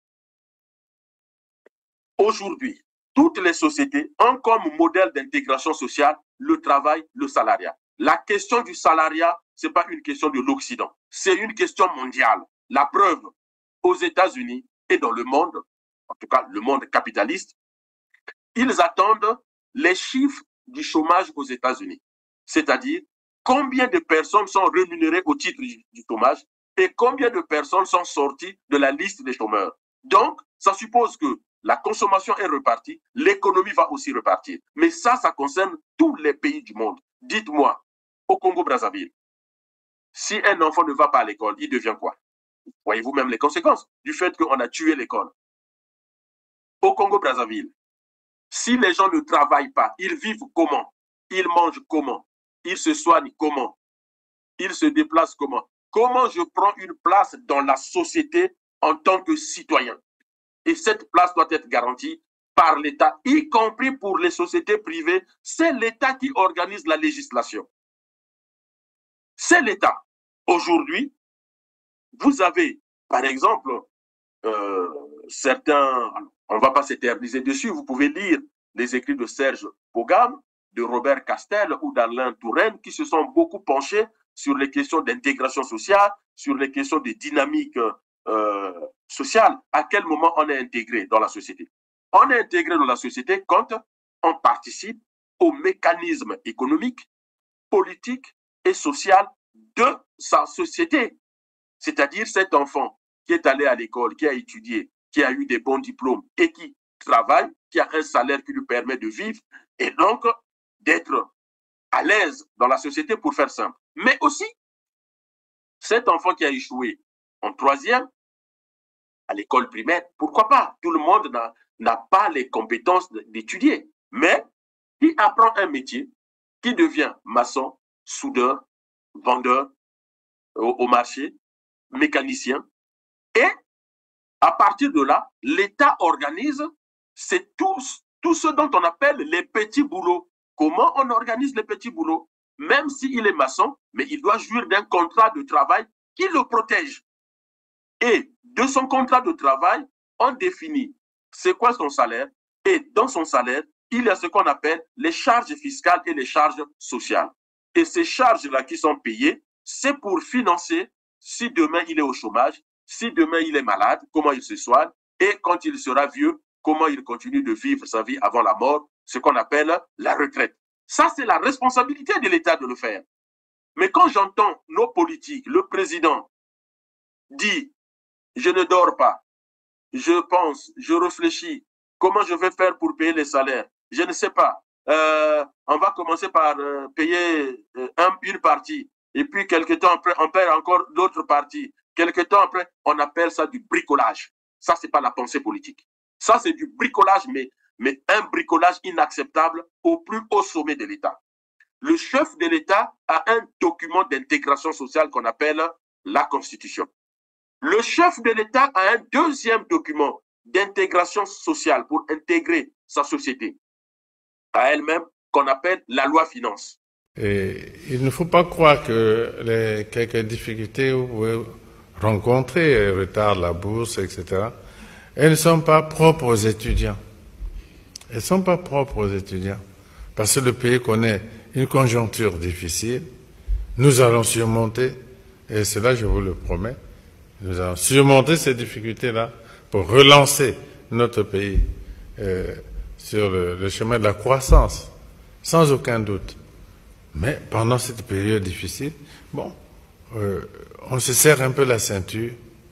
Aujourd'hui, toutes les sociétés ont comme modèle d'intégration sociale le travail, le salariat. La question du salariat, ce n'est pas une question de l'Occident, c'est une question mondiale. La preuve, aux États-Unis et dans le monde, en tout cas le monde capitaliste, ils attendent les chiffres du chômage aux États-Unis. C'est-à-dire combien de personnes sont rémunérées au titre du chômage et combien de personnes sont sorties de la liste des chômeurs. Donc, ça suppose que la consommation est repartie, l'économie va aussi repartir. Mais ça, ça concerne tous les pays du monde. Dites-moi, au Congo-Brazzaville, si un enfant ne va pas à l'école, il devient quoi? Voyez-vous même les conséquences du fait qu'on a tué l'école. Au Congo-Brazzaville, si les gens ne travaillent pas, ils vivent comment? Ils mangent comment? Ils se soignent comment? Ils se déplacent comment? Comment je prends une place dans la société en tant que citoyen? Et cette place doit être garantie par l'État, y compris pour les sociétés privées. C'est l'État qui organise la législation. C'est l'État. Aujourd'hui, vous avez, par exemple, euh, certains, on ne va pas s'éterniser dessus, vous pouvez lire les écrits de Serge Pogam, de Robert Castel ou d'Alain Touraine, qui se sont beaucoup penchés sur les questions d'intégration sociale, sur les questions de dynamique euh, social, à quel moment on est intégré dans la société? On est intégré dans la société quand on participe au mécanisme économique, politique et social de sa société. C'est-à-dire cet enfant qui est allé à l'école, qui a étudié, qui a eu des bons diplômes et qui travaille, qui a un salaire qui lui permet de vivre et donc d'être à l'aise dans la société, pour faire simple. Mais aussi, cet enfant qui a échoué en troisième, à l'école primaire, pourquoi pas? Tout le monde n'a pas les compétences d'étudier, mais qui apprend un métier, qui devient maçon, soudeur, vendeur au, au marché, mécanicien, et à partir de là, l'État organise, c'est tout, tout ce dont on appelle les petits boulots. Comment on organise les petits boulots? Même s'il est maçon, mais il doit jouir d'un contrat de travail qui le protège. Et de son contrat de travail, on définit c'est quoi son salaire. Et dans son salaire, il y a ce qu'on appelle les charges fiscales et les charges sociales. Et ces charges-là qui sont payées, c'est pour financer si demain il est au chômage, si demain il est malade, comment il se soigne, et quand il sera vieux, comment il continue de vivre sa vie avant la mort, ce qu'on appelle la retraite. Ça, c'est la responsabilité de l'État de le faire. Mais quand j'entends nos politiques, le président dit « je ne dors pas, je pense, je réfléchis, comment je vais faire pour payer les salaires, je ne sais pas, euh, on va commencer par euh, payer euh, un, une partie, et puis quelque temps après, on perd encore d'autres parties. Quelque temps après, on appelle ça du bricolage. Ça, c'est pas la pensée politique. Ça, c'est du bricolage, mais, mais un bricolage inacceptable au plus haut sommet de l'État. Le chef de l'État a un document d'intégration sociale qu'on appelle la Constitution. Le chef de l'État a un deuxième document d'intégration sociale pour intégrer sa société à elle-même qu'on appelle la loi finance. Et il ne faut pas croire que les quelques difficultés que vous pouvez rencontrer, retard, la bourse, et cetera, elles ne sont pas propres aux étudiants. Elles ne sont pas propres aux étudiants. Parce que le pays connaît une conjoncture difficile. Nous allons surmonter, et cela je vous le promets, nous allons surmonter ces difficultés-là pour relancer notre pays euh, sur le, le chemin de la croissance, sans aucun doute. Mais pendant cette période difficile, bon, euh, on se serre un peu la ceinture.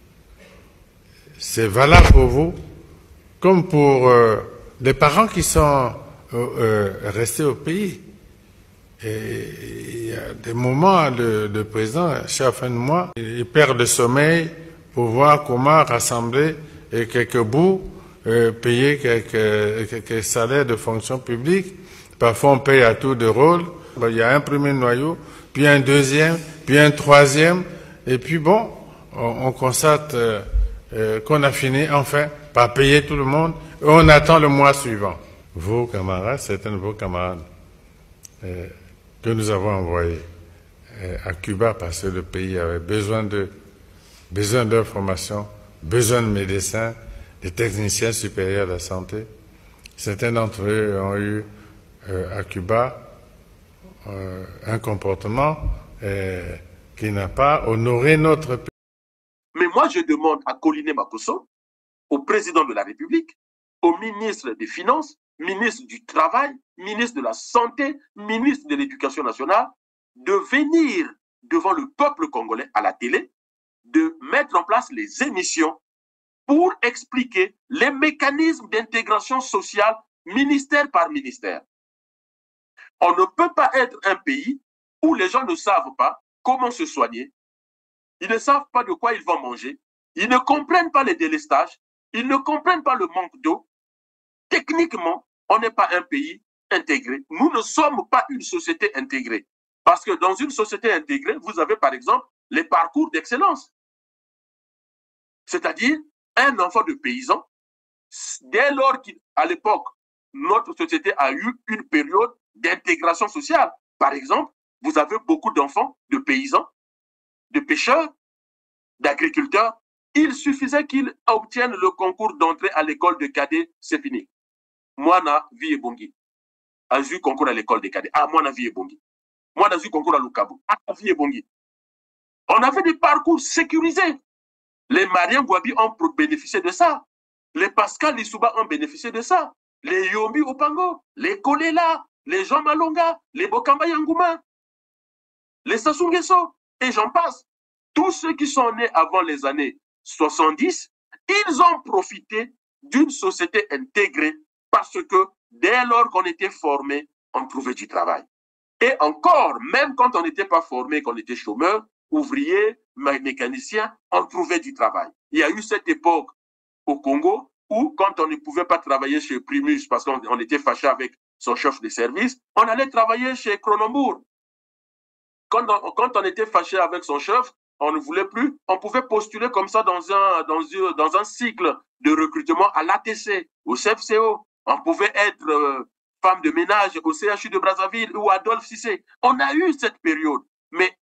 C'est valable pour vous, comme pour euh, les parents qui sont euh, euh, restés au pays. Et il y a des moments, le, le président, chaque fin de mois, il perd le sommeil pour voir comment rassembler quelques bouts, euh, payer quelques, quelques salaires de fonction publique. Parfois, on paye à tour de rôle. Il y a un premier noyau, puis un deuxième, puis un troisième, et puis bon, on, on constate euh, euh, qu'on a fini enfin par payer tout le monde, et on attend le mois suivant. Vos camarades, certains de vos camarades euh, que nous avons envoyés euh, à Cuba parce que le pays avait besoin de besoin de leur formation, besoin de médecins, de techniciens supérieurs de la santé. Certains d'entre eux ont eu euh, à Cuba Euh, un comportement euh, qui n'a pas honoré notre pays. Mais moi, je demande à Colline Makosso, au président de la République, au ministre des Finances, ministre du Travail, ministre de la Santé, ministre de l'Éducation nationale, de venir devant le peuple congolais à la télé, de mettre en place les émissions pour expliquer les mécanismes d'intégration sociale ministère par ministère. On ne peut pas être un pays où les gens ne savent pas comment se soigner. Ils ne savent pas de quoi ils vont manger. Ils ne comprennent pas les délestages. Ils ne comprennent pas le manque d'eau. Techniquement, on n'est pas un pays intégré. Nous ne sommes pas une société intégrée. Parce que dans une société intégrée, vous avez par exemple les parcours d'excellence. C'est-à-dire, un enfant de paysan, dès lors qu'à l'époque, notre société a eu une période d'intégration sociale. Par exemple, vous avez beaucoup d'enfants de paysans, de pêcheurs, d'agriculteurs. Il suffisait qu'ils obtiennent le concours d'entrée à l'école de cadets, c'est fini. Moi, na vie bongi. A eu concours à l'école de cadets. Ah, moi, na vie bongi. Moi, na eu concours à Lukabu. Ah, vie bongi. On avait des parcours sécurisés. Les Mariens Gwabi ont bénéficié de ça. Les Pascal Lissouba ont bénéficié de ça. Les Yombi Opango, les Kolela, les Jean Malonga, les Bokamba Yangouma, les Sassou Nguesso, et j'en passe. Tous ceux qui sont nés avant les années soixante-dix, ils ont profité d'une société intégrée parce que dès lors qu'on était formé, on trouvait du travail. Et encore, même quand on n'était pas formé, qu'on était chômeur, ouvrier, mécanicien, on trouvait du travail. Il y a eu cette époque au Congo où, quand on ne pouvait pas travailler chez Primus parce qu'on était fâché avec son chef de service, on allait travailler chez Cronenbourg. Quand on, quand on était fâché avec son chef, on ne voulait plus, on pouvait postuler comme ça dans un, dans un, dans un cycle de recrutement à l'A T C, au C F C O. On pouvait être euh, femme de ménage au C H U de Brazzaville ou Adolphe Cissé. On a eu cette période. Mais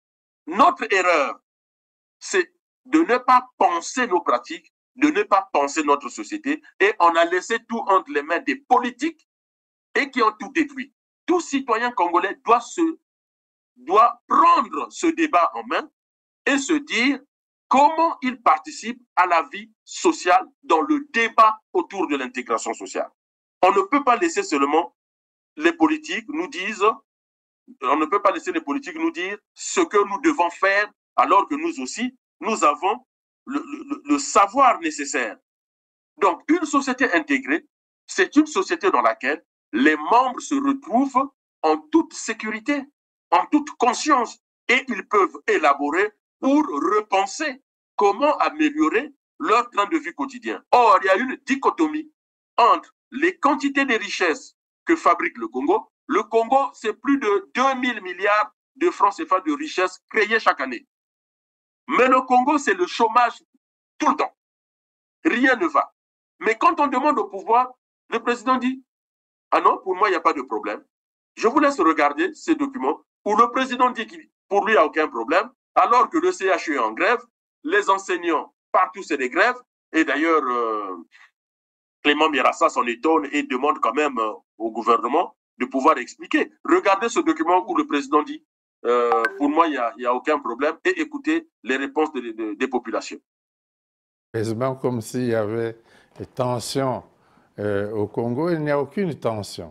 notre erreur, c'est de ne pas penser nos pratiques, de ne pas penser notre société, et on a laissé tout entre les mains des politiques et qui ont tout détruit. Tout citoyen congolais doit, se, doit prendre ce débat en main et se dire comment il participe à la vie sociale dans le débat autour de l'intégration sociale. On ne peut pas laisser seulement les politiques nous disent, on ne peut pas laisser les politiques nous dire ce que nous devons faire alors que nous aussi, nous avons le, le, le savoir nécessaire. Donc, une société intégrée, c'est une société dans laquelle les membres se retrouvent en toute sécurité, en toute conscience, et ils peuvent élaborer pour repenser comment améliorer leur train de vie quotidien. Or, il y a une dichotomie entre les quantités de richesses que fabrique le Congo. Le Congo, c'est plus de deux mille milliards de francs C F A de richesses créées chaque année. Mais le Congo, c'est le chômage tout le temps. Rien ne va. Mais quand on demande au pouvoir, le président dit « Ah non, pour moi, il n'y a pas de problème. » Je vous laisse regarder ces documents où le président dit qu'il pour lui, il n'y a aucun problème, alors que le C H U est en grève, les enseignants, partout, c'est des grèves. Et d'ailleurs, euh, Clément Mirassa s'en étonne et demande quand même euh, au gouvernement de pouvoir expliquer. Regardez ce document où le président dit euh, « Pour moi, il n'y a, a aucun problème » et écoutez les réponses de, de, des populations. Quasiment comme s'il y avait des tensions euh, au Congo, il n'y a aucune tension.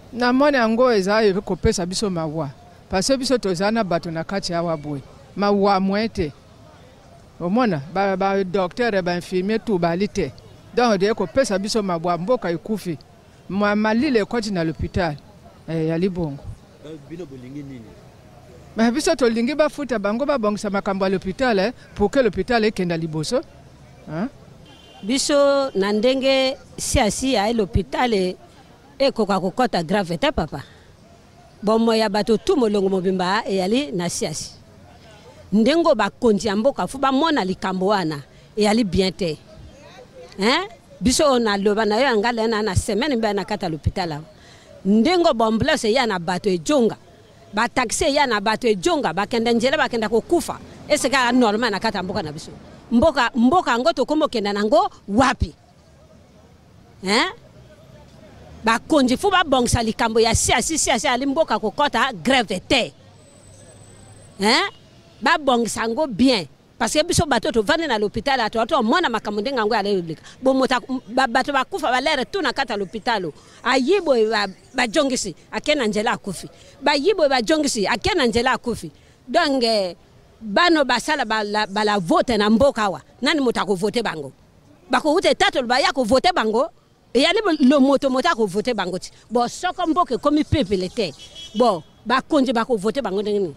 Parce que biso tozana bato na kati ya wabwe ma wa mwete omona ba ba docteur ba infirmier tout balite donc de ko pesa biso mabwa mboka ikufi ma malile koti na l'hôpital eh ya libongo bino bolingi nini ma biso to lingi ba futa bango ba bongisa makambo à l'hôpital eh, pour que l'hôpital ekenda liboso hein biso na ndenge siasi ya l'hôpital e koka kokota grave te papa. Bon moya bato tout molongo mobimba e yali na siasi ndengo ba konzi mboka fu ba mona likambo wana e yali bien te hein biso na loba na yo ngala na na semaine mba na kata l'hôpital ndengo bomblase ya na bato e jonga ba taxi ya na bato e jonga ba kenda njela ba kenda ko kufa ese ka normal na kata mboka na biso mboka mboka ngoto komo kenda nango wapi hein ba konji fu ba bongsa likambo ya siasi siasi ali mboka kokota grève te hein ba bongsa ngo bien parce que biso bato to vane na l'hôpital ato to mona makambo ndenga ngo ale public bo mota ba bato ba kufa ba lere tu na kata l'hôpital ayibo ba, ba jongisi akena njela akufi ba yibo ba jongisi akena njela akufi donc eh, bano basala ba la, ba la vote na mboka wa nani motako vote bango bako ute tato ba ya ko vote bango. Et il y a le moto moto qui voté bangoti. Bon, ça comme beaucoup comme peuple était. Bon, bah konji bah voté bangoti.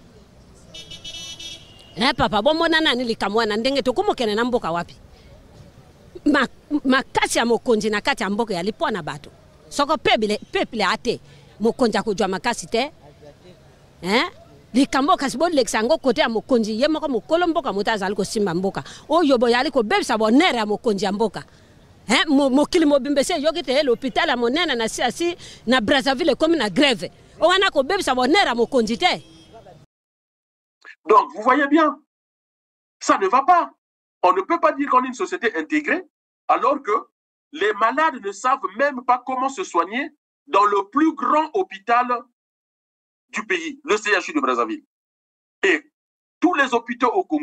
Eh papa, bon mon nana ni likamwa na ndenge to komo kene na mboka wapi. Ma ma kati ya mokonji na kati ya mboka ya lipo na bato. Soko peuple peuple ate mokonji akujwa makasi te. Eh? Likambo kasi bo leksango kote ya mokonji ye moko mokolo mboka mutaza ko simba mboka. Oyo bo yali ko bebisa bonere ya mokonji ya mboka. Hein, mokili mobimbese yokite l'hôpital à monena na siasi na Brazzaville comme na grève. Owana ko bebisa bonera mokonji te. Donc vous voyez bien, ça ne va pas. On ne peut pas dire qu'on est une société intégrée alors que les malades ne savent même pas comment se soigner dans le plus grand hôpital du pays, le C H U de Brazzaville. Et tous les hôpitaux au Congo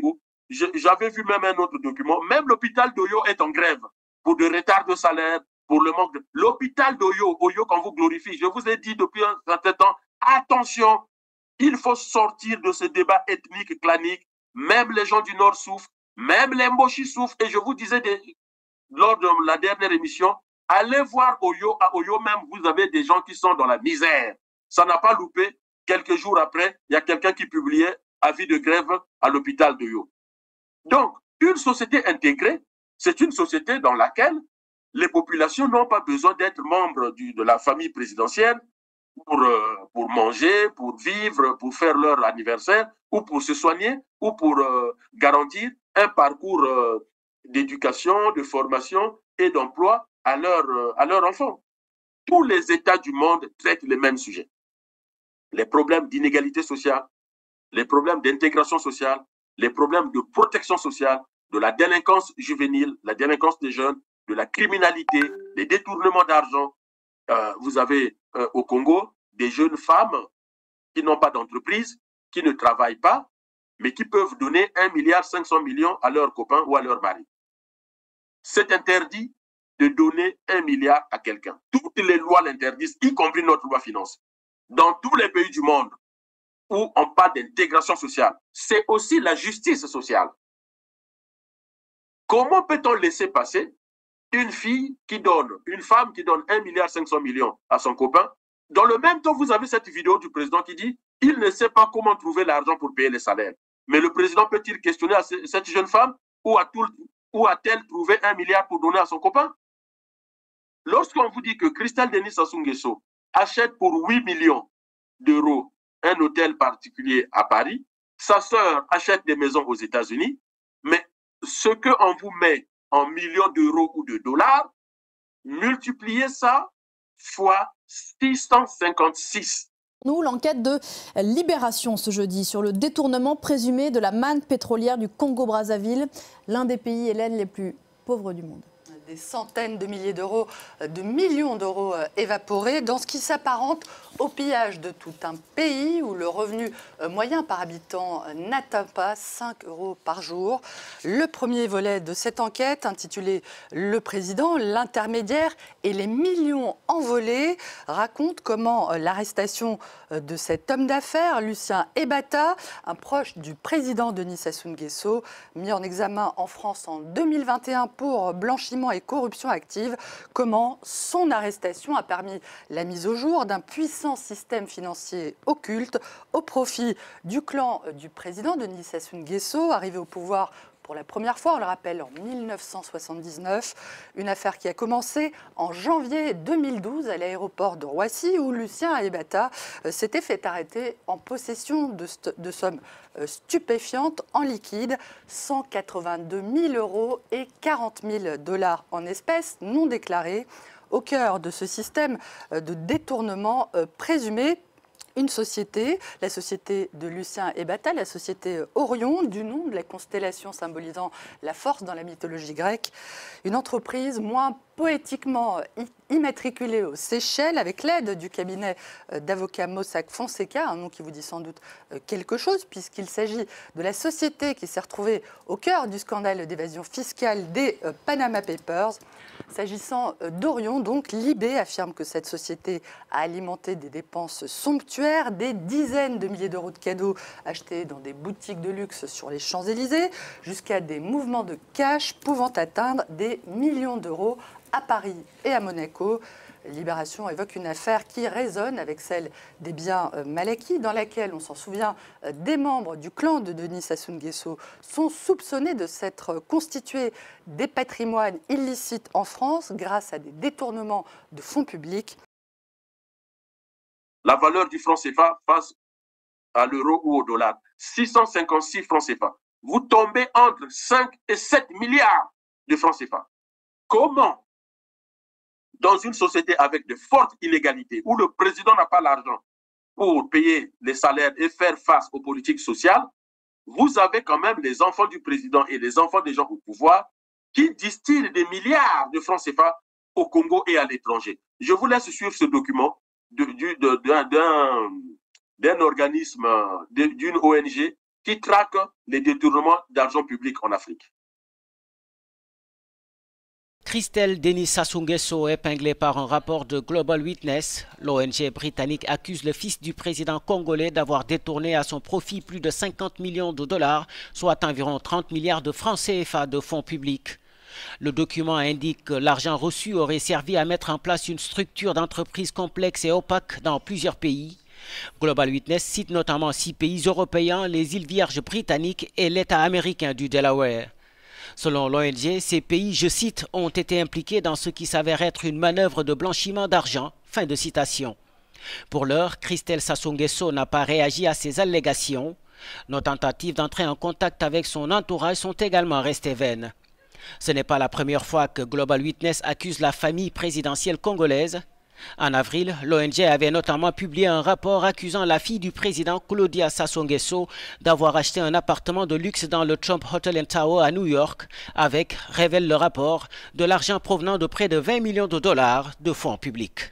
j'avais vu même un autre document, même l'hôpital d'Oyo est en grève pour de retard de salaire, pour le manque de... L'hôpital d'Oyo, Oyo qu'on vous glorifie, je vous ai dit depuis un certain temps, attention, il faut sortir de ce débat ethnique, clanique, même les gens du Nord souffrent, même les Mboshi souffrent, et je vous disais des... lors de la dernière émission, allez voir Oyo, à Oyo même, vous avez des gens qui sont dans la misère. Ça n'a pas loupé. Quelques jours après, il y a quelqu'un qui publiait avis de grève à l'hôpital d'Oyo. Donc, une société intégrée, c'est une société dans laquelle les populations n'ont pas besoin d'être membres du, de la famille présidentielle pour, euh, pour manger, pour vivre, pour faire leur anniversaire, ou pour se soigner, ou pour euh, garantir un parcours euh, d'éducation, de formation et d'emploi à leurs à leur enfants. Tous les États du monde traitent les mêmes sujets. Les problèmes d'inégalité sociale, les problèmes d'intégration sociale, les problèmes de protection sociale, de la délinquance juvénile, la délinquance des jeunes, de la criminalité, des détournements d'argent. Euh, vous avez euh, au Congo des jeunes femmes qui n'ont pas d'entreprise, qui ne travaillent pas, mais qui peuvent donner un milliard cinq cents millions à leurs copains ou à leur mari. C'est interdit de donner un milliard à quelqu'un. Toutes les lois l'interdisent, y compris notre loi finance. Dans tous les pays du monde où on parle d'intégration sociale, c'est aussi la justice sociale. Comment peut-on laisser passer une fille qui donne, une femme qui donne un milliard cinq cents millions à son copain? Dans le même temps, vous avez cette vidéo du président qui dit il ne sait pas comment trouver l'argent pour payer les salaires. Mais le président peut-il questionner à cette jeune femme ou a-t-elle ou a-t-elle trouvé un milliard pour donner à son copain? Lorsqu'on vous dit que Christelle Denis Sassou Nguesso achète pour huit millions d'euros un hôtel particulier à Paris, sa sœur achète des maisons aux États-Unis, mais ce qu'on vous met en millions d'euros ou de dollars, multipliez ça fois six cent cinquante-six. Nous, l'enquête de Libération ce jeudi sur le détournement présumé de la manne pétrolière du Congo-Brazzaville, l'un des pays Hélène les plus pauvres du monde. Des centaines de milliers d'euros, de millions d'euros évaporés dans ce qui s'apparente au pillage de tout un pays où le revenu moyen par habitant n'atteint pas cinq euros par jour. Le premier volet de cette enquête, intitulé « Le président, l'intermédiaire et les millions envolés », raconte comment l'arrestation de cet homme d'affaires, Lucien Ebata, un proche du président Denis Sassou Nguesso, mis en examen en France en deux mille vingt et un pour blanchiment et corruption active, comment son arrestation a permis la mise au jour d'un puissant système financier occulte au profit du clan du président Denis Sassou Nguesso, arrivé au pouvoir pour la première fois, on le rappelle, en mille neuf cent soixante-dix-neuf, une affaire qui a commencé en janvier deux mille douze à l'aéroport de Roissy où Lucien Ebata s'était fait arrêter en possession de, de sommes stupéfiantes en liquide, cent quatre-vingt-deux mille euros et quarante mille dollars en espèces non déclarées, au cœur de ce système de détournement présumé. Une société, la société de Lucien Ebata, la société Orion, du nom de la constellation symbolisant la force dans la mythologie grecque. Une entreprise moins poétiquement immatriculée aux Seychelles avec l'aide du cabinet d'avocats Mossack Fonseca, un nom qui vous dit sans doute quelque chose puisqu'il s'agit de la société qui s'est retrouvée au cœur du scandale d'évasion fiscale des Panama Papers. S'agissant d'Orion, donc, Libé affirme que cette société a alimenté des dépenses somptuaires, des dizaines de milliers d'euros de cadeaux achetés dans des boutiques de luxe sur les Champs-Élysées, jusqu'à des mouvements de cash pouvant atteindre des millions d'euros à Paris et à Monaco. Libération évoque une affaire qui résonne avec celle des biens mal acquis, dans laquelle, on s'en souvient, des membres du clan de Denis Sassou Nguesso sont soupçonnés de s'être constitués des patrimoines illicites en France grâce à des détournements de fonds publics. La valeur du franc C F A face à l'euro ou au dollar, six cent cinquante-six francs C F A. Vous tombez entre cinq et sept milliards de francs C F A. Comment, dans une société avec de fortes inégalités, où le président n'a pas l'argent pour payer les salaires et faire face aux politiques sociales, vous avez quand même les enfants du président et les enfants des gens au pouvoir qui distillent des milliards de francs C F A au Congo et à l'étranger. Je vous laisse suivre ce document d'un organisme, d'une O N G qui traque les détournements d'argent public en Afrique. Christelle Denis Sassou Nguesso, épinglée par un rapport de Global Witness, l'O N G britannique accuse le fils du président congolais d'avoir détourné à son profit plus de cinquante millions de dollars, soit environ trente milliards de francs C F A de fonds publics. Le document indique que l'argent reçu aurait servi à mettre en place une structure d'entreprise complexe et opaque dans plusieurs pays. Global Witness cite notamment six pays européens, les îles Vierges britanniques et l'État américain du Delaware. Selon l'O N G, ces pays, je cite, ont été impliqués dans ce qui s'avère être une manœuvre de blanchiment d'argent. Fin de citation. Pour l'heure, Christelle Sassou Nguesso n'a pas réagi à ces allégations. Nos tentatives d'entrer en contact avec son entourage sont également restées vaines. Ce n'est pas la première fois que Global Witness accuse la famille présidentielle congolaise. En avril, l'O N G avait notamment publié un rapport accusant la fille du président Claudia Sassou Nguesso d'avoir acheté un appartement de luxe dans le Trump Hotel and Tower à New York avec, révèle le rapport, de l'argent provenant de près de vingt millions de dollars de fonds publics.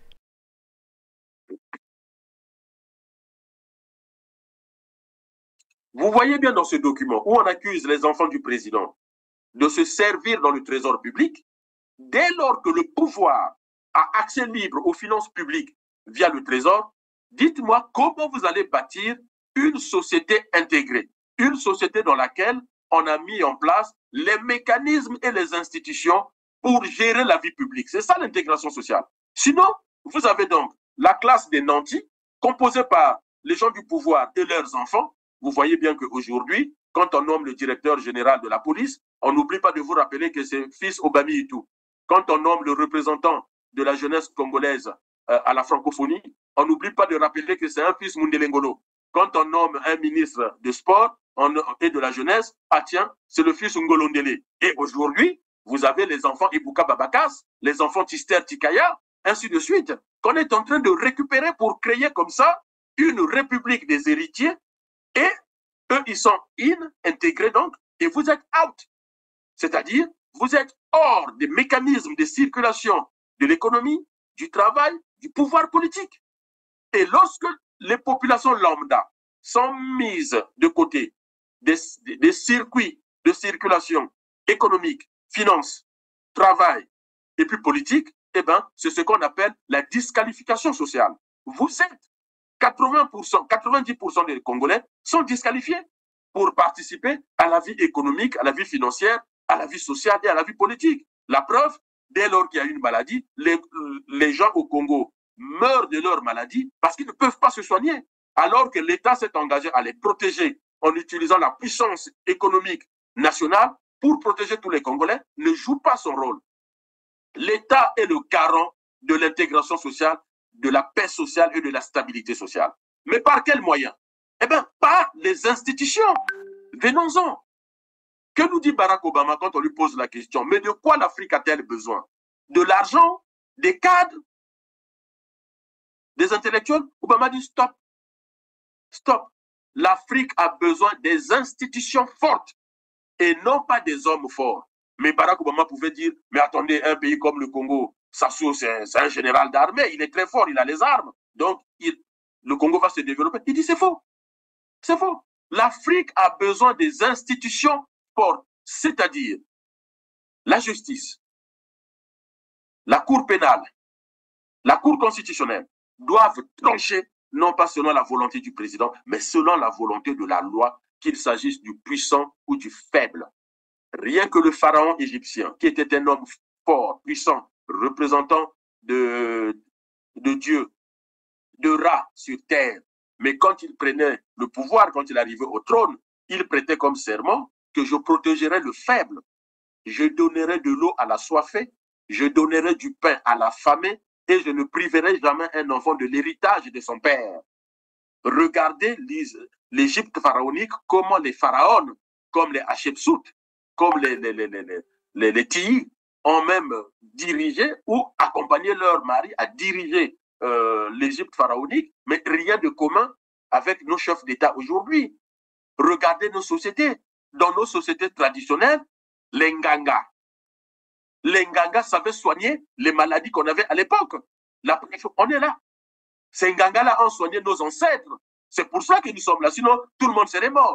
Vous voyez bien dans ce document où on accuse les enfants du président de se servir dans le trésor public dès lors que le pouvoir a accès libre aux finances publiques via le Trésor, dites-moi comment vous allez bâtir une société intégrée, une société dans laquelle on a mis en place les mécanismes et les institutions pour gérer la vie publique. C'est ça l'intégration sociale. Sinon, vous avez donc la classe des nantis, composée par les gens du pouvoir et leurs enfants. Vous voyez bien qu'aujourd'hui, quand on nomme le directeur général de la police, on n'oublie pas de vous rappeler que c'est fils Obami et tout. Quand on nomme le représentant de la jeunesse congolaise euh, à la francophonie, on n'oublie pas de rappeler que c'est un fils Mundele Ngolo. Quand on nomme un ministre de sport on, et de la jeunesse, ah tiens, c'est le fils Ngolo Ndele. Et aujourd'hui, vous avez les enfants Ibuka Babakas, les enfants Tister Tikaya, ainsi de suite, qu'on est en train de récupérer pour créer comme ça une république des héritiers. Et eux, ils sont in, intégrés donc, et vous êtes out. C'est-à-dire, vous êtes hors des mécanismes de circulation de l'économie, du travail, du pouvoir politique. Et lorsque les populations lambda sont mises de côté des, des, des circuits de circulation économique, finance, travail et puis politique, eh ben, c'est ce qu'on appelle la disqualification sociale. Vous êtes quatre-vingts pour cent, quatre-vingt-dix pour cent des Congolais sont disqualifiés pour participer à la vie économique, à la vie financière, à la vie sociale et à la vie politique. La preuve, dès lors qu'il y a une maladie, les, les gens au Congo meurent de leur maladie parce qu'ils ne peuvent pas se soigner, alors que l'État s'est engagé à les protéger en utilisant la puissance économique nationale pour protéger tous les Congolais, ne joue pas son rôle. L'État est le garant de l'intégration sociale, de la paix sociale et de la stabilité sociale. Mais par quels moyens? Eh bien, par les institutions. Venons-en. Que nous dit Barack Obama quand on lui pose la question? Mais de quoi l'Afrique a-t-elle besoin? De l'argent? Des cadres? Des intellectuels? Obama dit stop. Stop. L'Afrique a besoin des institutions fortes et non pas des hommes forts. Mais Barack Obama pouvait dire, mais attendez, un pays comme le Congo, Sassou, c'est un général d'armée, il est très fort, il a les armes. Donc, il, le Congo va se développer. Il dit, c'est faux. C'est faux. L'Afrique a besoin des institutions fortes, c'est-à-dire la justice, la Cour pénale, la Cour constitutionnelle doivent trancher, non pas selon la volonté du président, mais selon la volonté de la loi, qu'il s'agisse du puissant ou du faible. Rien que le pharaon égyptien, qui était un homme fort, puissant, représentant de, de Dieu, de Ra sur terre, mais quand il prenait le pouvoir, quand il arrivait au trône, il prêtait comme serment que je protégerai le faible, je donnerai de l'eau à la soifée, je donnerai du pain à l'affamé, et je ne priverai jamais un enfant de l'héritage de son père. Regardez l'Égypte pharaonique, comment les pharaons, comme les Hatshepsut, comme les, les, les, les, les, les Tiyi, ont même dirigé ou accompagné leur mari à diriger euh, l'Égypte pharaonique, mais rien de commun avec nos chefs d'État aujourd'hui. Regardez nos sociétés. Dans nos sociétés traditionnelles, les Nganga. Les Nganga savaient soigner les maladies qu'on avait à l'époque. On est là. Ces Nganga-là ont soigné nos ancêtres. C'est pour ça que nous sommes là. Sinon, tout le monde serait mort.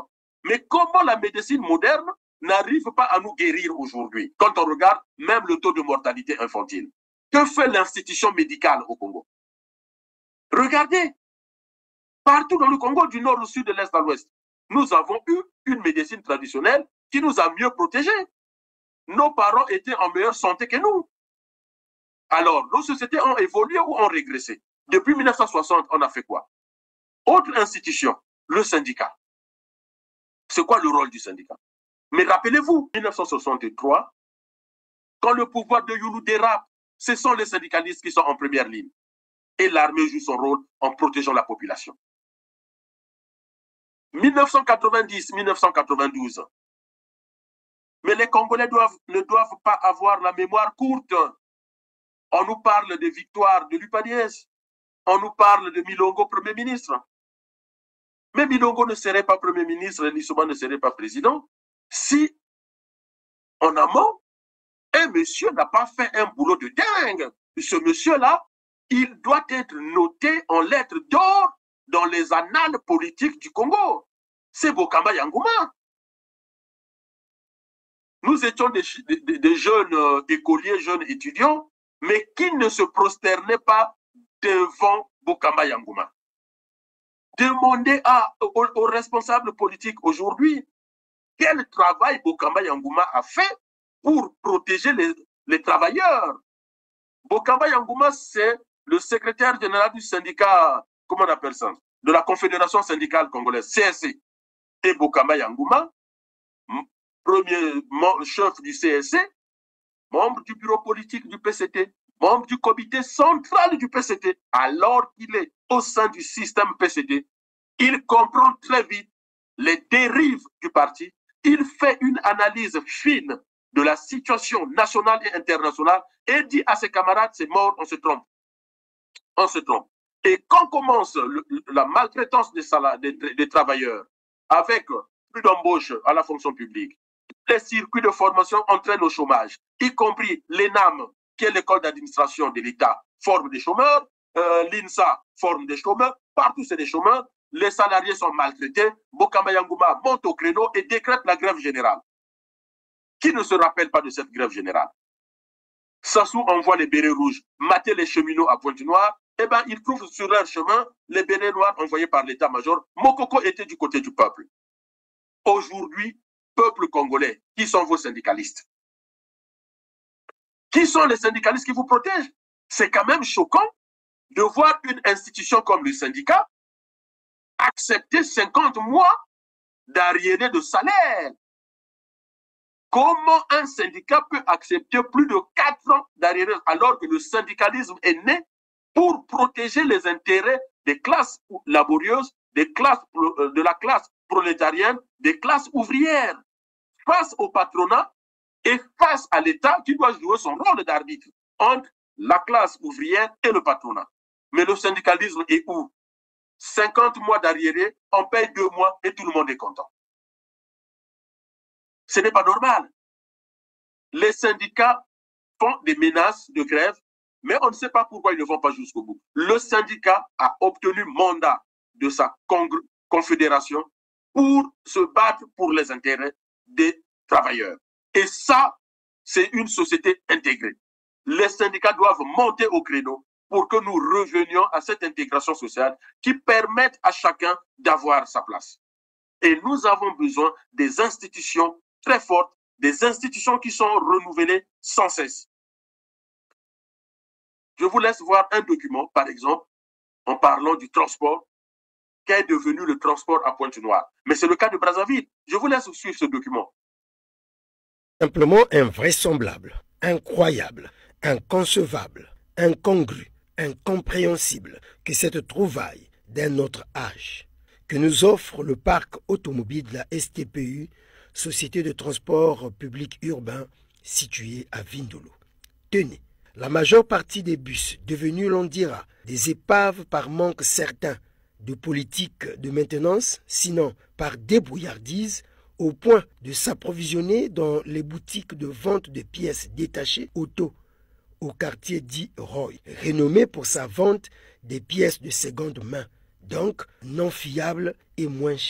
Mais comment la médecine moderne n'arrive pas à nous guérir aujourd'hui quand on regarde même le taux de mortalité infantile? Que fait l'institution médicale au Congo? Regardez, partout dans le Congo, du nord au sud, de l'est à l'ouest, nous avons eu une médecine traditionnelle qui nous a mieux protégés. Nos parents étaient en meilleure santé que nous. Alors, nos sociétés ont évolué ou ont régressé. Depuis mille neuf cent soixante, on a fait quoi? Autre institution, le syndicat. C'est quoi le rôle du syndicat? Mais rappelez-vous, mille neuf cent soixante-trois, quand le pouvoir de Youlou dérape, ce sont les syndicalistes qui sont en première ligne. Et l'armée joue son rôle en protégeant la population. mille neuf cent quatre-vingt-dix mille neuf cent quatre-vingt-douze. Mais les Congolais doivent, ne doivent pas avoir la mémoire courte. On nous parle des victoires de l'U P A D I S. On nous parle de Milongo, Premier ministre. Mais Milongo ne serait pas Premier ministre, ni Souban ne serait pas président, si, en amont, un monsieur n'a pas fait un boulot de dingue. Ce monsieur-là, il doit être noté en lettres d'or dans les annales politiques du Congo. C'est Bokamba Yangouma. Nous étions des, des, des jeunes euh, écoliers, jeunes étudiants, mais qui ne se prosternaient pas devant Bokamba Yangouma. Demandez à, aux, aux responsables politiques aujourd'hui quel travail Bokamba Yangouma a fait pour protéger les, les travailleurs. Bokamba Yangouma, c'est le secrétaire général du syndicat, comment on appelle ça, de la Confédération syndicale congolaise, C S C. Et Bokamba Yangouma, premier chef du C S C, membre du bureau politique du P C T, membre du comité central du P C T, alors qu'il est au sein du système P C T, il comprend très vite les dérives du parti, il fait une analyse fine de la situation nationale et internationale et dit à ses camarades, c'est mort, on se trompe. On se trompe. Et quand commence le, la maltraitance des, des, des travailleurs avec plus d'embauche à la fonction publique, les circuits de formation entraînent au chômage, y compris l'E N A M, qui est l'école d'administration de l'État, forme des chômeurs, euh, l'I N S A forme des chômeurs, partout c'est des chômeurs, les salariés sont maltraités, Bokamba Yangouma monte au créneau et décrète la grève générale. Qui ne se rappelle pas de cette grève générale? Sassou envoie les bérets rouges mater les cheminots à Pointe-Noire, et bien ils trouvent sur leur chemin les bérets noirs envoyés par l'état-major. Mokoko était du côté du peuple. Aujourd'hui, peuple congolais, qui sont vos syndicalistes? Qui sont les syndicalistes qui vous protègent? C'est quand même choquant de voir une institution comme le syndicat accepter cinquante mois d'arriérés de salaire. Comment un syndicat peut accepter plus de quatre ans d'arriérés alors que le syndicalisme est né pour protéger les intérêts des classes laborieuses, des classes, de la classe prolétarienne, des classes ouvrières, face au patronat et face à l'État qui doit jouer son rôle d'arbitre entre la classe ouvrière et le patronat. Mais le syndicalisme est où? cinquante mois d'arriérés, on paye deux mois et tout le monde est content. Ce n'est pas normal. Les syndicats font des menaces de grève, mais on ne sait pas pourquoi ils ne vont pas jusqu'au bout. Le syndicat a obtenu mandat de sa confédération pour se battre pour les intérêts des travailleurs. Et ça, c'est une société intégrée. Les syndicats doivent monter au créneau pour que nous revenions à cette intégration sociale qui permette à chacun d'avoir sa place. Et nous avons besoin des institutions très fortes, des institutions qui sont renouvelées sans cesse. Je vous laisse voir un document, par exemple, en parlant du transport, qu'est devenu le transport à Pointe-Noire. Mais c'est le cas de Brazzaville. Je vous laisse suivre ce document. Simplement invraisemblable, incroyable, inconcevable, incongru, incompréhensible que cette trouvaille d'un autre âge que nous offre le parc automobile de la S T P U, Société de transport public urbain située à Vindolo. Tenez, la majeure partie des bus devenus, l'on dira, des épaves par manque certain de politique de maintenance, sinon par débrouillardise, au point de s'approvisionner dans les boutiques de vente de pièces détachées auto au quartier dit Roy, renommé pour sa vente des pièces de seconde main, donc non fiables et moins chères.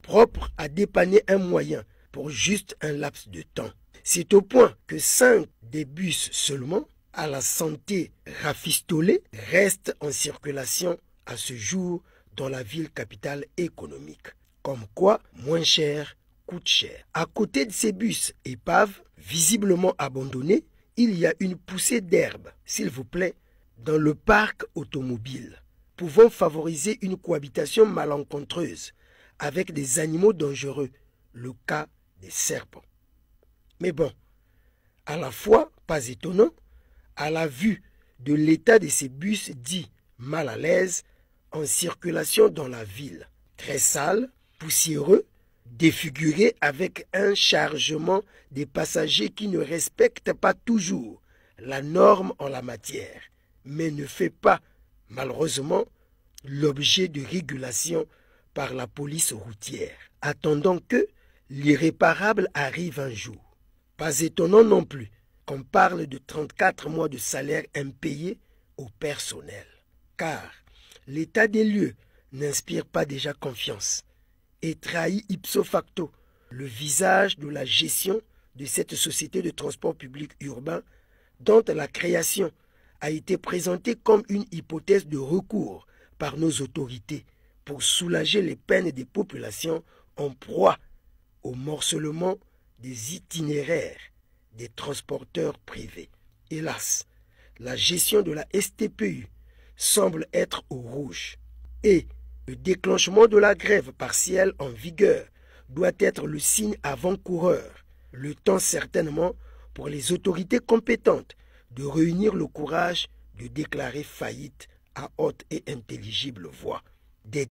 propre à dépanner un moyen pour juste un laps de temps. C'est au point que cinq des bus seulement, à la santé rafistolée, restent en circulation à ce jour dans la ville capitale économique. Comme quoi, moins cher coûte cher. À côté de ces bus épaves, visiblement abandonnés, il y a une poussée d'herbe, s'il vous plaît, dans le parc automobile, pouvant favoriser une cohabitation malencontreuse avec des animaux dangereux, le cas des serpents. Mais bon, à la fois pas étonnant, à la vue de l'état de ces bus dits mal à l'aise en circulation dans la ville, très sales, poussiéreux, défigurés avec un chargement des passagers qui ne respectent pas toujours la norme en la matière, mais ne fait pas, malheureusement, l'objet de régulation par la police routière, attendant que l'irréparable arrive un jour. Pas étonnant non plus qu'on parle de trente-quatre mois de salaire impayé au personnel, car l'état des lieux n'inspire pas déjà confiance et trahit ipso facto le visage de la gestion de cette société de transport public urbain dont la création a été présentée comme une hypothèse de recours par nos autorités pour soulager les peines des populations en proie au morcellement des itinéraires des transporteurs privés. Hélas, la gestion de la S T P U semble être au rouge et le déclenchement de la grève partielle en vigueur doit être le signe avant-coureur, le temps certainement pour les autorités compétentes de réunir le courage de déclarer faillite à haute et intelligible voix. Des...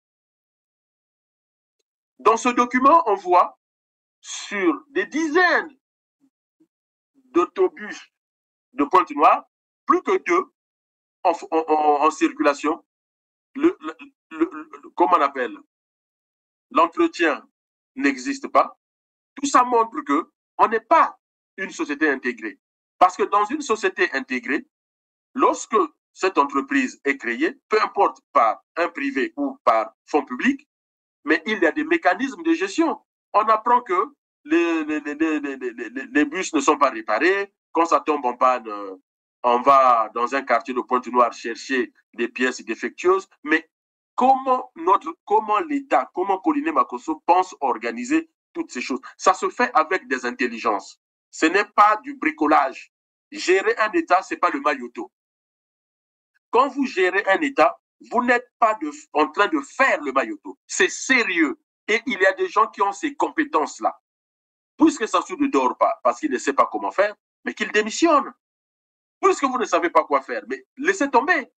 Dans ce document, on voit sur des dizaines d'autobus de Pointe-Noire, plus que deux en, en, en, en circulation. Le, le, le, le, comment on appelle, l'entretien n'existe pas. Tout ça montre que on n'est pas une société intégrée. Parce que dans une société intégrée, lorsque cette entreprise est créée, peu importe par un privé ou par fonds public, mais il y a des mécanismes de gestion. On apprend que les, les, les, les, les, les bus ne sont pas réparés. Quand ça tombe en panne, on va dans un quartier de Pointe-Noire chercher des pièces défectueuses. Mais comment notre, comment l'État, comment Colline Makosso pense organiser toutes ces choses? Ça se fait avec des intelligences. Ce n'est pas du bricolage. Gérer un État, ce n'est pas le mailloto. Quand vous gérez un État, vous n'êtes pas de, en train de faire le mailloto. C'est sérieux. Et il y a des gens qui ont ces compétences-là. Puisque Sassou ne dort pas, parce qu'il ne sait pas comment faire, mais qu'il démissionne. Puisque vous ne savez pas quoi faire, mais laissez tomber.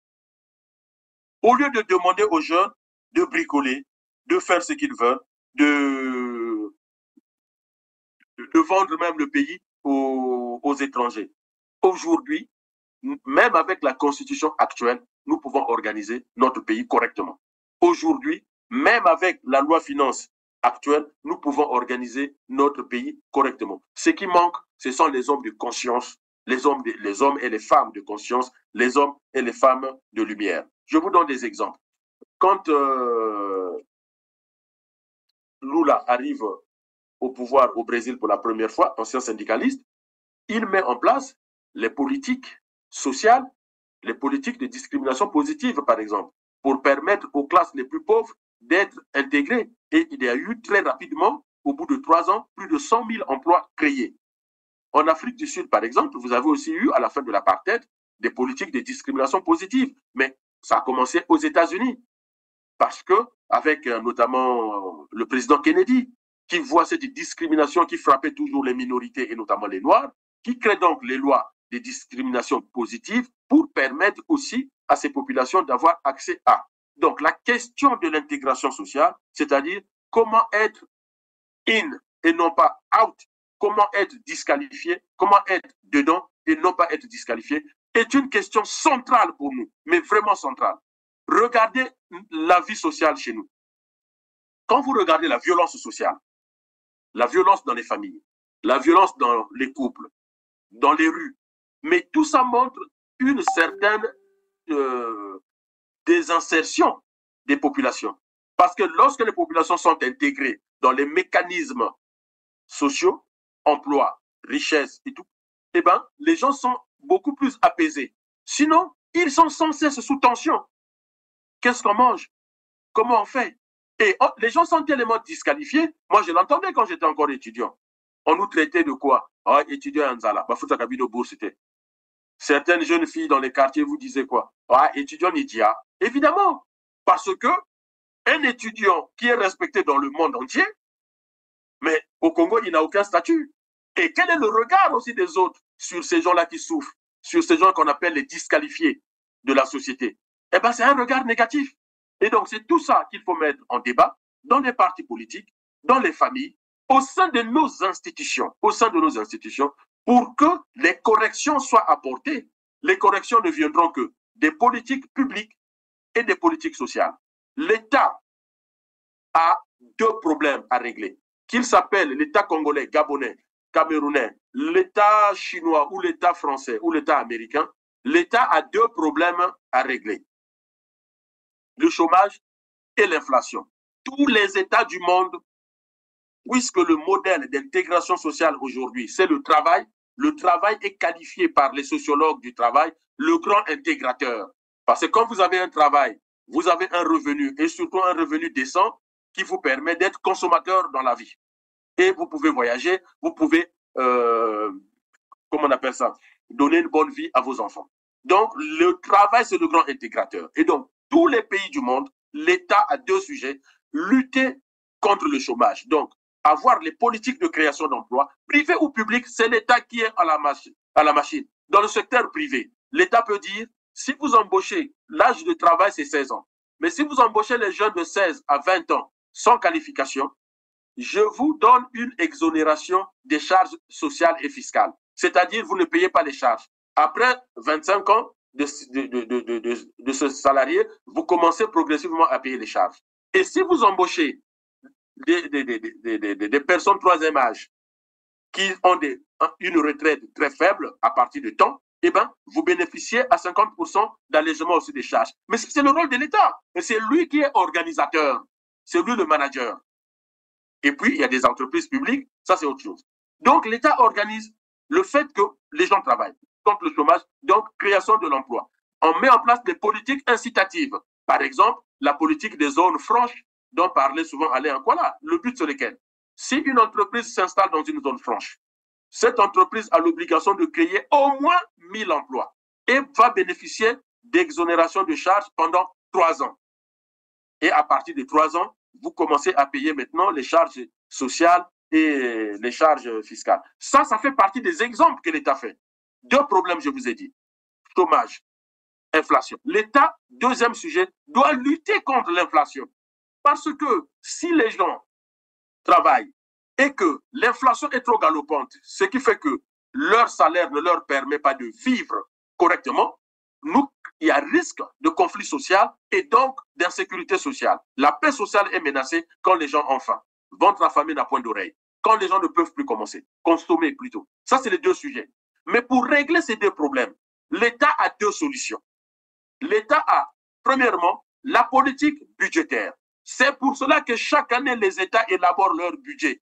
Au lieu de demander aux jeunes de bricoler, de faire ce qu'ils veulent, de, de vendre même le pays aux, aux étrangers. Aujourd'hui, même avec la constitution actuelle, nous pouvons organiser notre pays correctement. Aujourd'hui, même avec la loi finance actuelle, nous pouvons organiser notre pays correctement. Ce qui manque, ce sont les hommes de conscience, les hommes, de, les hommes et les femmes de conscience, les hommes et les femmes de lumière. Je vous donne des exemples. Quand euh, Lula arrive au pouvoir au Brésil pour la première fois, ancien syndicaliste, il met en place les politiques sociales, les politiques de discrimination positive, par exemple, pour permettre aux classes les plus pauvres d'être intégrées. Et il y a eu très rapidement, au bout de trois ans, plus de cent mille emplois créés. En Afrique du Sud, par exemple, vous avez aussi eu, à la fin de l'apartheid, des politiques de discrimination positive. Mais ça a commencé aux États-Unis. Parce que, avec euh, notamment euh, le président Kennedy, qui voit cette discrimination qui frappait toujours les minorités et notamment les Noirs, qui crée donc les lois de discrimination positive pour permettre aussi à ces populations d'avoir accès à. Donc, la question de l'intégration sociale, c'est-à-dire comment être in et non pas out, comment être disqualifié, comment être dedans et non pas être disqualifié, est une question centrale pour nous, mais vraiment centrale. Regardez la vie sociale chez nous. Quand vous regardez la violence sociale, la violence dans les familles, la violence dans les couples, dans les rues, mais tout ça montre une certaine euh, désinsertion des populations. Parce que lorsque les populations sont intégrées dans les mécanismes sociaux, emploi, richesse et tout, eh ben, les gens sont beaucoup plus apaisés. Sinon, ils sont sans cesse sous tension. Qu'est-ce qu'on mange? Comment on fait? Et oh, les gens sont tellement disqualifiés. Moi, je l'entendais quand j'étais encore étudiant. On nous traitait de quoi? Ah, étudiant en Zala. Bah, faut ta cabine au bourse, c'était. Certaines jeunes filles dans les quartiers vous disaient quoi? Ah, étudiant Nidia. Évidemment. Parce que un étudiant qui est respecté dans le monde entier, mais au Congo, il n'a aucun statut. Et quel est le regard aussi des autres sur ces gens-là qui souffrent, sur ces gens qu'on appelle les disqualifiés de la société? Eh bien, c'est un regard négatif. Et donc, c'est tout ça qu'il faut mettre en débat dans les partis politiques, dans les familles, au sein de nos institutions, au sein de nos institutions, pour que les corrections soient apportées. Les corrections ne viendront que des politiques publiques et des politiques sociales. L'État a deux problèmes à régler, qu'il s'appelle l'État congolais, gabonais, camerounais, l'État chinois ou l'État français ou l'État américain. L'État a deux problèmes à régler. Le chômage et l'inflation. Tous les États du monde, puisque le modèle d'intégration sociale aujourd'hui, c'est le travail, le travail est qualifié par les sociologues du travail le grand intégrateur. Parce que quand vous avez un travail, vous avez un revenu, et surtout un revenu décent, qui vous permet d'être consommateur dans la vie. Et vous pouvez voyager, vous pouvez, euh, comment on appelle ça, donner une bonne vie à vos enfants. Donc, le travail, c'est le grand intégrateur. Et donc, tous les pays du monde, l'État a deux sujets. Lutter contre le chômage. Donc, avoir les politiques de création d'emplois, privé ou public, c'est l'État qui est à la, à la machine. Dans le secteur privé, l'État peut dire, si vous embauchez, l'âge de travail, c'est seize ans. Mais si vous embauchez les jeunes de seize à vingt ans sans qualification, je vous donne une exonération des charges sociales et fiscales. C'est-à-dire, vous ne payez pas les charges. Après vingt-cinq ans de, de, de, de, de, de ce salarié, vous commencez progressivement à payer les charges. Et si vous embauchez des, des, des, des, des, des personnes troisième âge qui ont des, une retraite très faible à partir de temps, eh ben, vous bénéficiez à cinquante pour cent d'allègement aussi des charges. Mais c'est le rôle de l'État. C'est lui qui est organisateur. C'est lui le manager. Et puis, il y a des entreprises publiques, ça c'est autre chose. Donc, l'État organise le fait que les gens travaillent contre le chômage, donc création de l'emploi. On met en place des politiques incitatives. Par exemple, la politique des zones franches dont parlait souvent Alain Nkwala. Le but, c'est lequel? Si une entreprise s'installe dans une zone franche, cette entreprise a l'obligation de créer au moins mille emplois et va bénéficier d'exonération de charges pendant trois ans. Et à partir de trois ans, vous commencez à payer maintenant les charges sociales et les charges fiscales. Ça, ça fait partie des exemples que l'État fait. Deux problèmes, je vous ai dit. Chômage, inflation. L'État, deuxième sujet, doit lutter contre l'inflation. Parce que si les gens travaillent et que l'inflation est trop galopante, ce qui fait que leur salaire ne leur permet pas de vivre correctement, nous, il y a risque de conflit social et donc d'insécurité sociale. La paix sociale est menacée quand les gens ont faim. Ventre affamé n'a point d'oreille. Quand les gens ne peuvent plus commencer, consommer plutôt. Ça, c'est les deux sujets. Mais pour régler ces deux problèmes, l'État a deux solutions. L'État a, premièrement, la politique budgétaire. C'est pour cela que chaque année, les États élaborent leur budget.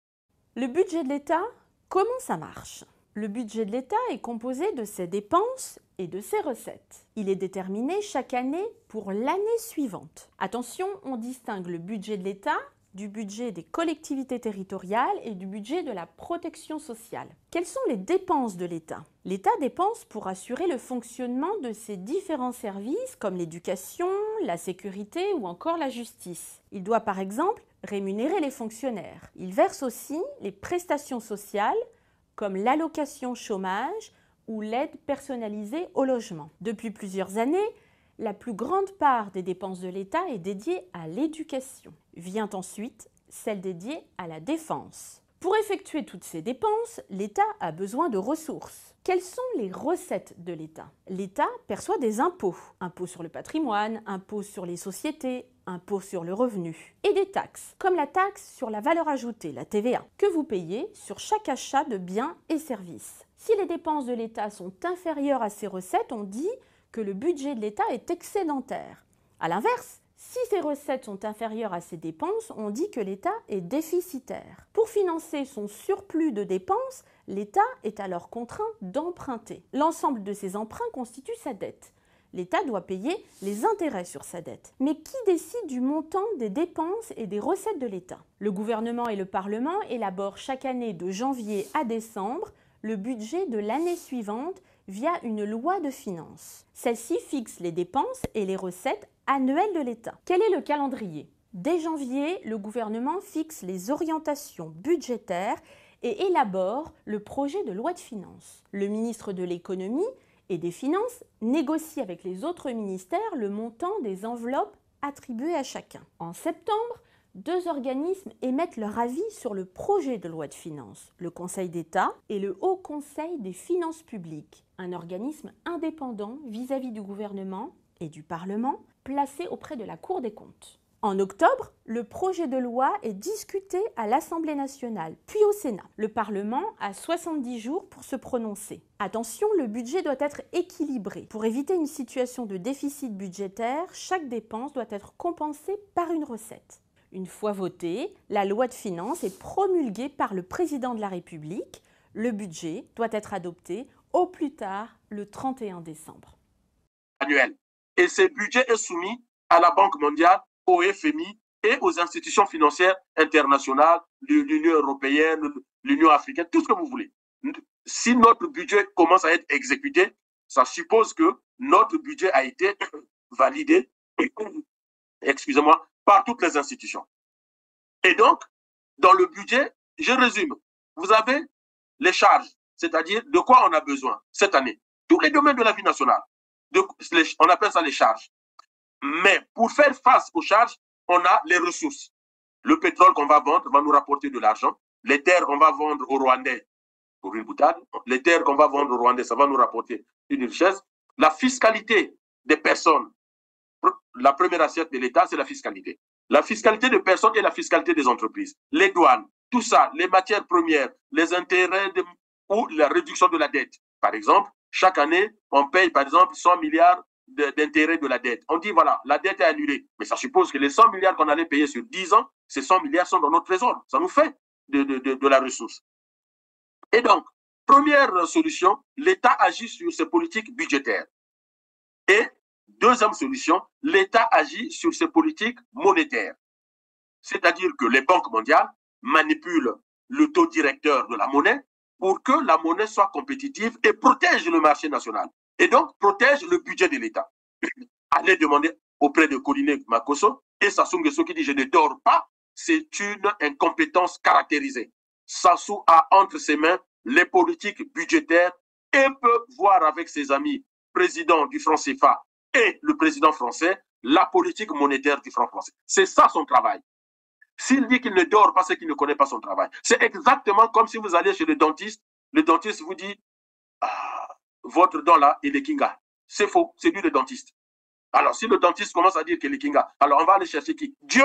Le budget de l'État, comment ça marche? Le budget de l'État est composé de ses dépenses et de ses recettes. Il est déterminé chaque année pour l'année suivante. Attention, on distingue le budget de l'État du budget des collectivités territoriales et du budget de la protection sociale. Quelles sont les dépenses de l'État? L'État dépense pour assurer le fonctionnement de ses différents services comme l'éducation, la sécurité ou encore la justice. Il doit par exemple rémunérer les fonctionnaires. Il verse aussi les prestations sociales comme l'allocation chômage ou l'aide personnalisée au logement. Depuis plusieurs années, la plus grande part des dépenses de l'État est dédiée à l'éducation. Vient ensuite celle dédiée à la défense. Pour effectuer toutes ces dépenses, l'État a besoin de ressources. Quelles sont les recettes de l'État? L'État perçoit des impôts. Impôts sur le patrimoine, impôts sur les sociétés, impôts sur le revenu. Et des taxes, comme la taxe sur la valeur ajoutée, la T V A, que vous payez sur chaque achat de biens et services. Si les dépenses de l'État sont inférieures à ces recettes, on dit que le budget de l'État est excédentaire. A l'inverse, Si ses recettes sont inférieures à ses dépenses, on dit que l'État est déficitaire. Pour financer son surplus de dépenses, l'État est alors contraint d'emprunter. L'ensemble de ses emprunts constitue sa dette. L'État doit payer les intérêts sur sa dette. Mais qui décide du montant des dépenses et des recettes de l'État? Le gouvernement et le Parlement élaborent chaque année de janvier à décembre le budget de l'année suivante via une loi de finances. Celle-ci fixe les dépenses et les recettes annuelles de l'État. Quel est le calendrier? Dès janvier, le gouvernement fixe les orientations budgétaires et élabore le projet de loi de finances. Le ministre de l'économie et des Finances négocie avec les autres ministères le montant des enveloppes attribuées à chacun. En septembre, deux organismes émettent leur avis sur le projet de loi de finances, le Conseil d'État et le Haut Conseil des finances publiques, un organisme indépendant vis-à-vis du gouvernement et du Parlement, placé auprès de la Cour des comptes. En octobre, le projet de loi est discuté à l'Assemblée nationale, puis au Sénat. Le Parlement a soixante-dix jours pour se prononcer. Attention, le budget doit être équilibré. Pour éviter une situation de déficit budgétaire, chaque dépense doit être compensée par une recette. Une fois votée, la loi de finances est promulguée par le président de la République. Le budget doit être adopté au plus tard le trente et un décembre. Annuel. Et ce budget est soumis à la Banque mondiale, au F M I et aux institutions financières internationales, l'Union européenne, l'Union africaine, tout ce que vous voulez. Si notre budget commence à être exécuté, ça suppose que notre budget a été validé, excusez-moi, par toutes les institutions. Et donc, dans le budget, je résume, vous avez les charges, c'est-à-dire de quoi on a besoin cette année. Tous les domaines de la vie nationale, de, on appelle ça les charges. Mais pour faire face aux charges, on a les ressources. Le pétrole qu'on va vendre va nous rapporter de l'argent. Les terres qu'on va vendre aux Rwandais pour une boutade. Les terres qu'on va vendre aux Rwandais, ça va nous rapporter une richesse. La fiscalité des personnes. La première assiette de l'État, c'est la fiscalité. La fiscalité des personnes et la fiscalité des entreprises. Les douanes, tout ça, les matières premières, les intérêts de, ou la réduction de la dette. Par exemple, chaque année, on paye par exemple cent milliards d'intérêts de la dette. On dit, voilà, la dette est annulée. Mais ça suppose que les cent milliards qu'on allait payer sur dix ans, ces cent milliards sont dans notre trésor. Ça nous fait de, de, de, de la ressource. Et donc, première solution, l'État agit sur ses politiques budgétaires. Et deuxième solution, l'État agit sur ses politiques monétaires. C'est-à-dire que les banques mondiales manipulent le taux directeur de la monnaie pour que la monnaie soit compétitive et protège le marché national. Et donc, protège le budget de l'État. Allez demander auprès de Coliné Makosso et Sassou Nguesso qui dit « je ne dors pas », c'est une incompétence caractérisée. Sassou a entre ses mains les politiques budgétaires et peut voir avec ses amis présidents du franc C F A et le président français la politique monétaire du franc français. C'est ça son travail. S'il dit qu'il ne dort pas, c'est qu'il ne connaît pas son travail. C'est exactement comme si vous allez chez le dentiste, le dentiste vous dit ah, votre dent là, il est Kinga. C'est faux, c'est lui le dentiste. Alors, si le dentiste commence à dire qu'il est Kinga, alors on va aller chercher qui? Dieu.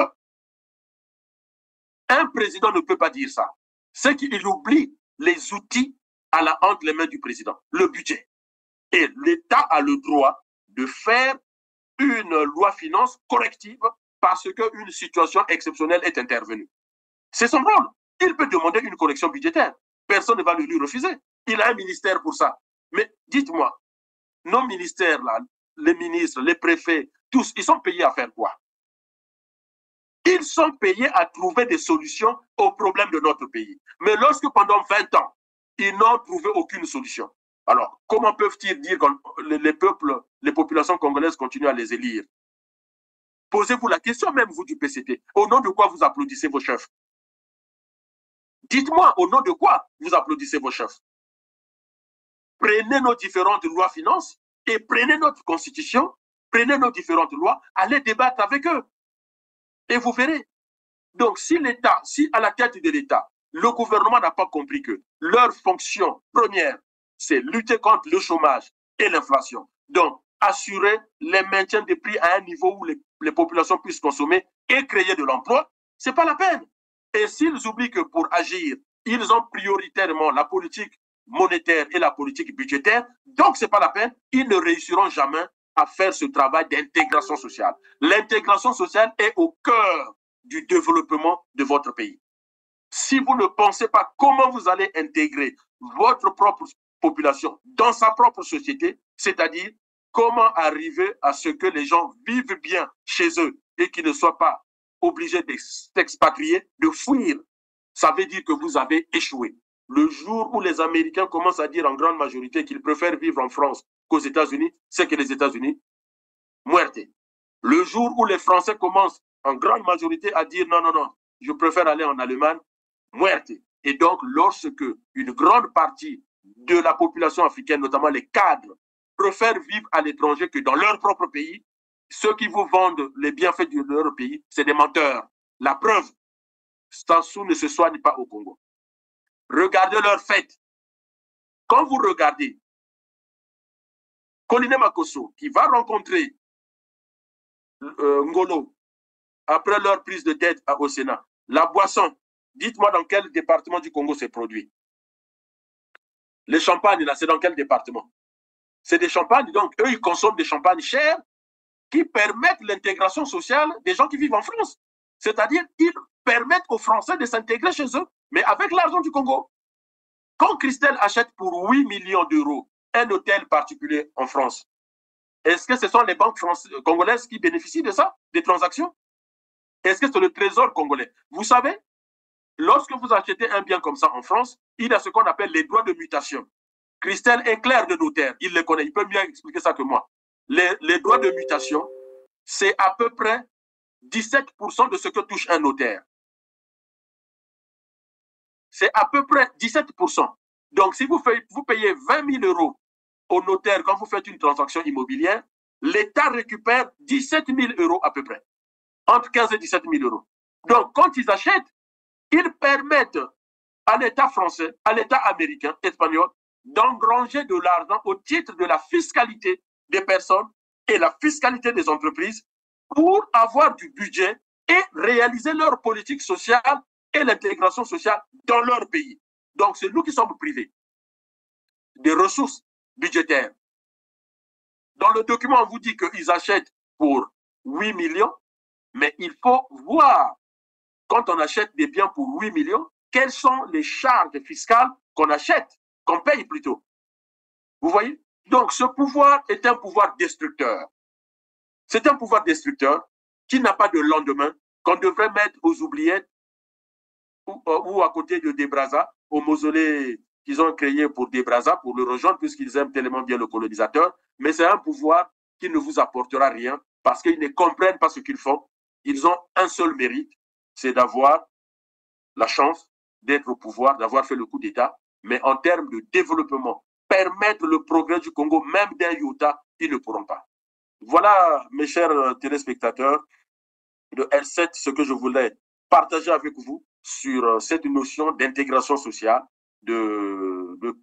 Un président ne peut pas dire ça. C'est qu'il oublie les outils à la, entre les mains du président, le budget. Et l'État a le droit de faire une loi finance corrective parce qu'une situation exceptionnelle est intervenue. C'est son rôle. Il peut demander une correction budgétaire. Personne ne va le lui refuser. Il a un ministère pour ça. Mais dites-moi, nos ministères, là, les ministres, les préfets, tous, ils sont payés à faire quoi? Ils sont payés à trouver des solutions aux problèmes de notre pays. Mais lorsque pendant vingt ans, ils n'ont trouvé aucune solution, alors comment peuvent-ils dire que les peuples, les populations congolaises continuent à les élire? Posez-vous la question même, vous du P C T. Au nom de quoi vous applaudissez vos chefs? Dites-moi, au nom de quoi vous applaudissez vos chefs? Prenez nos différentes lois finances et prenez notre constitution, prenez nos différentes lois, allez débattre avec eux. Et vous verrez. Donc, si l'État, si à la tête de l'État, le gouvernement n'a pas compris que leur fonction première, c'est lutter contre le chômage et l'inflation. Donc, assurer le maintien des prix à un niveau où les, les populations puissent consommer et créer de l'emploi, ce n'est pas la peine. Et s'ils oublient que pour agir, ils ont prioritairement la politique monétaire et la politique budgétaire, donc ce n'est pas la peine, ils ne réussiront jamais à faire ce travail d'intégration sociale. L'intégration sociale est au cœur du développement de votre pays. Si vous ne pensez pas comment vous allez intégrer votre propre population dans sa propre société, c'est-à-dire comment arriver à ce que les gens vivent bien chez eux et qu'ils ne soient pas obligés de s'expatrier, de fuir, ça veut dire que vous avez échoué. Le jour où les Américains commencent à dire en grande majorité qu'ils préfèrent vivre en France qu'aux États-Unis, c'est que les États-Unis, muerte. Le jour où les Français commencent en grande majorité à dire non, non, non, je préfère aller en Allemagne, muerte. Et donc, lorsque une grande partie de la population africaine, notamment les cadres, préfèrent vivre à l'étranger que dans leur propre pays, ceux qui vous vendent les bienfaits de leur pays, c'est des menteurs. La preuve, Sassou ne se soigne pas au Congo. Regardez leurs fêtes. Quand vous regardez Colline Makosso, qui va rencontrer euh, Ngolo après leur prise de tête au Sénat, la boisson, dites-moi dans quel département du Congo c'est produit. Les champagnes, là, c'est dans quel département? C'est des champagnes, donc eux, ils consomment des champagnes chers qui permettent l'intégration sociale des gens qui vivent en France. C'est-à-dire, ils permettent aux Français de s'intégrer chez eux, mais avec l'argent du Congo. Quand Christelle achète pour huit millions d'euros un hôtel particulier en France, est-ce que ce sont les banques congolaises qui bénéficient de ça, des transactions? Est-ce que c'est le trésor congolais? Vous savez, lorsque vous achetez un bien comme ça en France, il y a ce qu'on appelle les droits de mutation. Christelle est clair de notaire, il les connaît, il peut mieux expliquer ça que moi. Les, les droits de mutation, c'est à peu près dix-sept pour cent de ce que touche un notaire. C'est à peu près dix-sept pour cent. Donc, si vous, faites, vous payez vingt mille euros au notaire quand vous faites une transaction immobilière, l'État récupère dix-sept mille euros à peu près. Entre quinze et dix-sept mille euros. Donc, quand ils achètent, ils permettent à l'État français, à l'État américain, espagnol, d'engranger de l'argent au titre de la fiscalité des personnes et la fiscalité des entreprises pour avoir du budget et réaliser leur politique sociale et l'intégration sociale dans leur pays. Donc, c'est nous qui sommes privés des ressources budgétaires. Dans le document, on vous dit qu'ils achètent pour huit millions, mais il faut voir, quand on achète des biens pour huit millions, quelles sont les charges fiscales qu'on achète, qu'on paye plutôt. Vous voyez? Donc, ce pouvoir est un pouvoir destructeur. C'est un pouvoir destructeur qui n'a pas de lendemain, qu'on devrait mettre aux oubliettes ou, ou à côté de Debraza, au mausolée qu'ils ont créé pour Debraza, pour le rejoindre, puisqu'ils aiment tellement bien le colonisateur. Mais c'est un pouvoir qui ne vous apportera rien parce qu'ils ne comprennent pas ce qu'ils font. Ils ont un seul mérite, c'est d'avoir la chance d'être au pouvoir, d'avoir fait le coup d'État. Mais en termes de développement, permettre le progrès du Congo, même d'un iota, ils ne pourront pas. Voilà, mes chers téléspectateurs de R sept, ce que je voulais partager avec vous sur cette notion d'intégration sociale, de, de,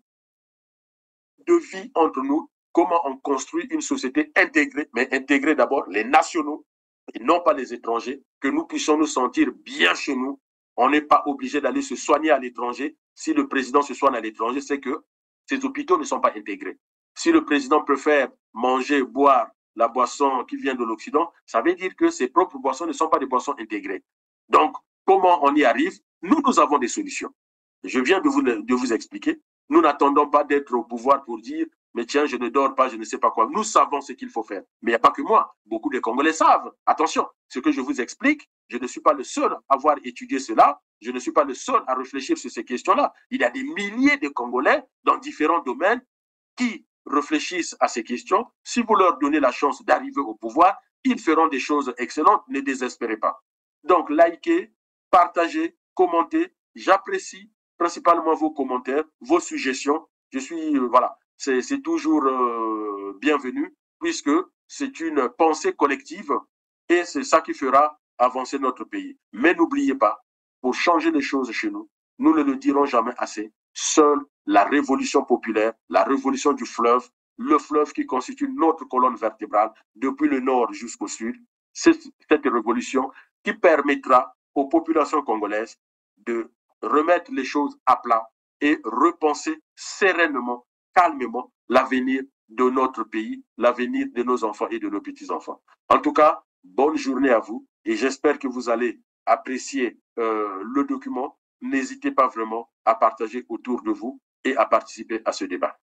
de vie entre nous, comment on construit une société intégrée, mais intégrée d'abord les nationaux et non pas les étrangers, que nous puissions nous sentir bien chez nous. On n'est pas obligé d'aller se soigner à l'étranger. Si le président se soigne à l'étranger, c'est que ces hôpitaux ne sont pas intégrés. Si le président préfère manger, boire la boisson qui vient de l'Occident, ça veut dire que ses propres boissons ne sont pas des boissons intégrées. Donc, comment on y arrive? Nous, nous avons des solutions. Je viens de vous, de vous expliquer. Nous n'attendons pas d'être au pouvoir pour dire « mais tiens, je ne dors pas, je ne sais pas quoi ». Nous savons ce qu'il faut faire. Mais il n'y a pas que moi. Beaucoup de Congolais savent. Attention, ce que je vous explique, je ne suis pas le seul à avoir étudié cela. Je ne suis pas le seul à réfléchir sur ces questions-là. Il y a des milliers de Congolais dans différents domaines qui réfléchissent à ces questions. Si vous leur donnez la chance d'arriver au pouvoir, ils feront des choses excellentes. Ne désespérez pas. Donc, likez, partagez, commentez. J'apprécie principalement vos commentaires, vos suggestions. Je suis, euh, voilà, c'est toujours euh, bienvenu puisque c'est une pensée collective et c'est ça qui fera avancer notre pays. Mais n'oubliez pas, pour changer les choses chez nous, nous ne le dirons jamais assez, seule la révolution populaire, la révolution du fleuve, le fleuve qui constitue notre colonne vertébrale depuis le nord jusqu'au sud, c'est cette révolution qui permettra aux populations congolaises de remettre les choses à plat et repenser sereinement, calmement l'avenir de notre pays, l'avenir de nos enfants et de nos petits-enfants. En tout cas, bonne journée à vous et j'espère que vous allez apprécier euh, le document. N'hésitez pas vraiment à partager autour de vous et à participer à ce débat.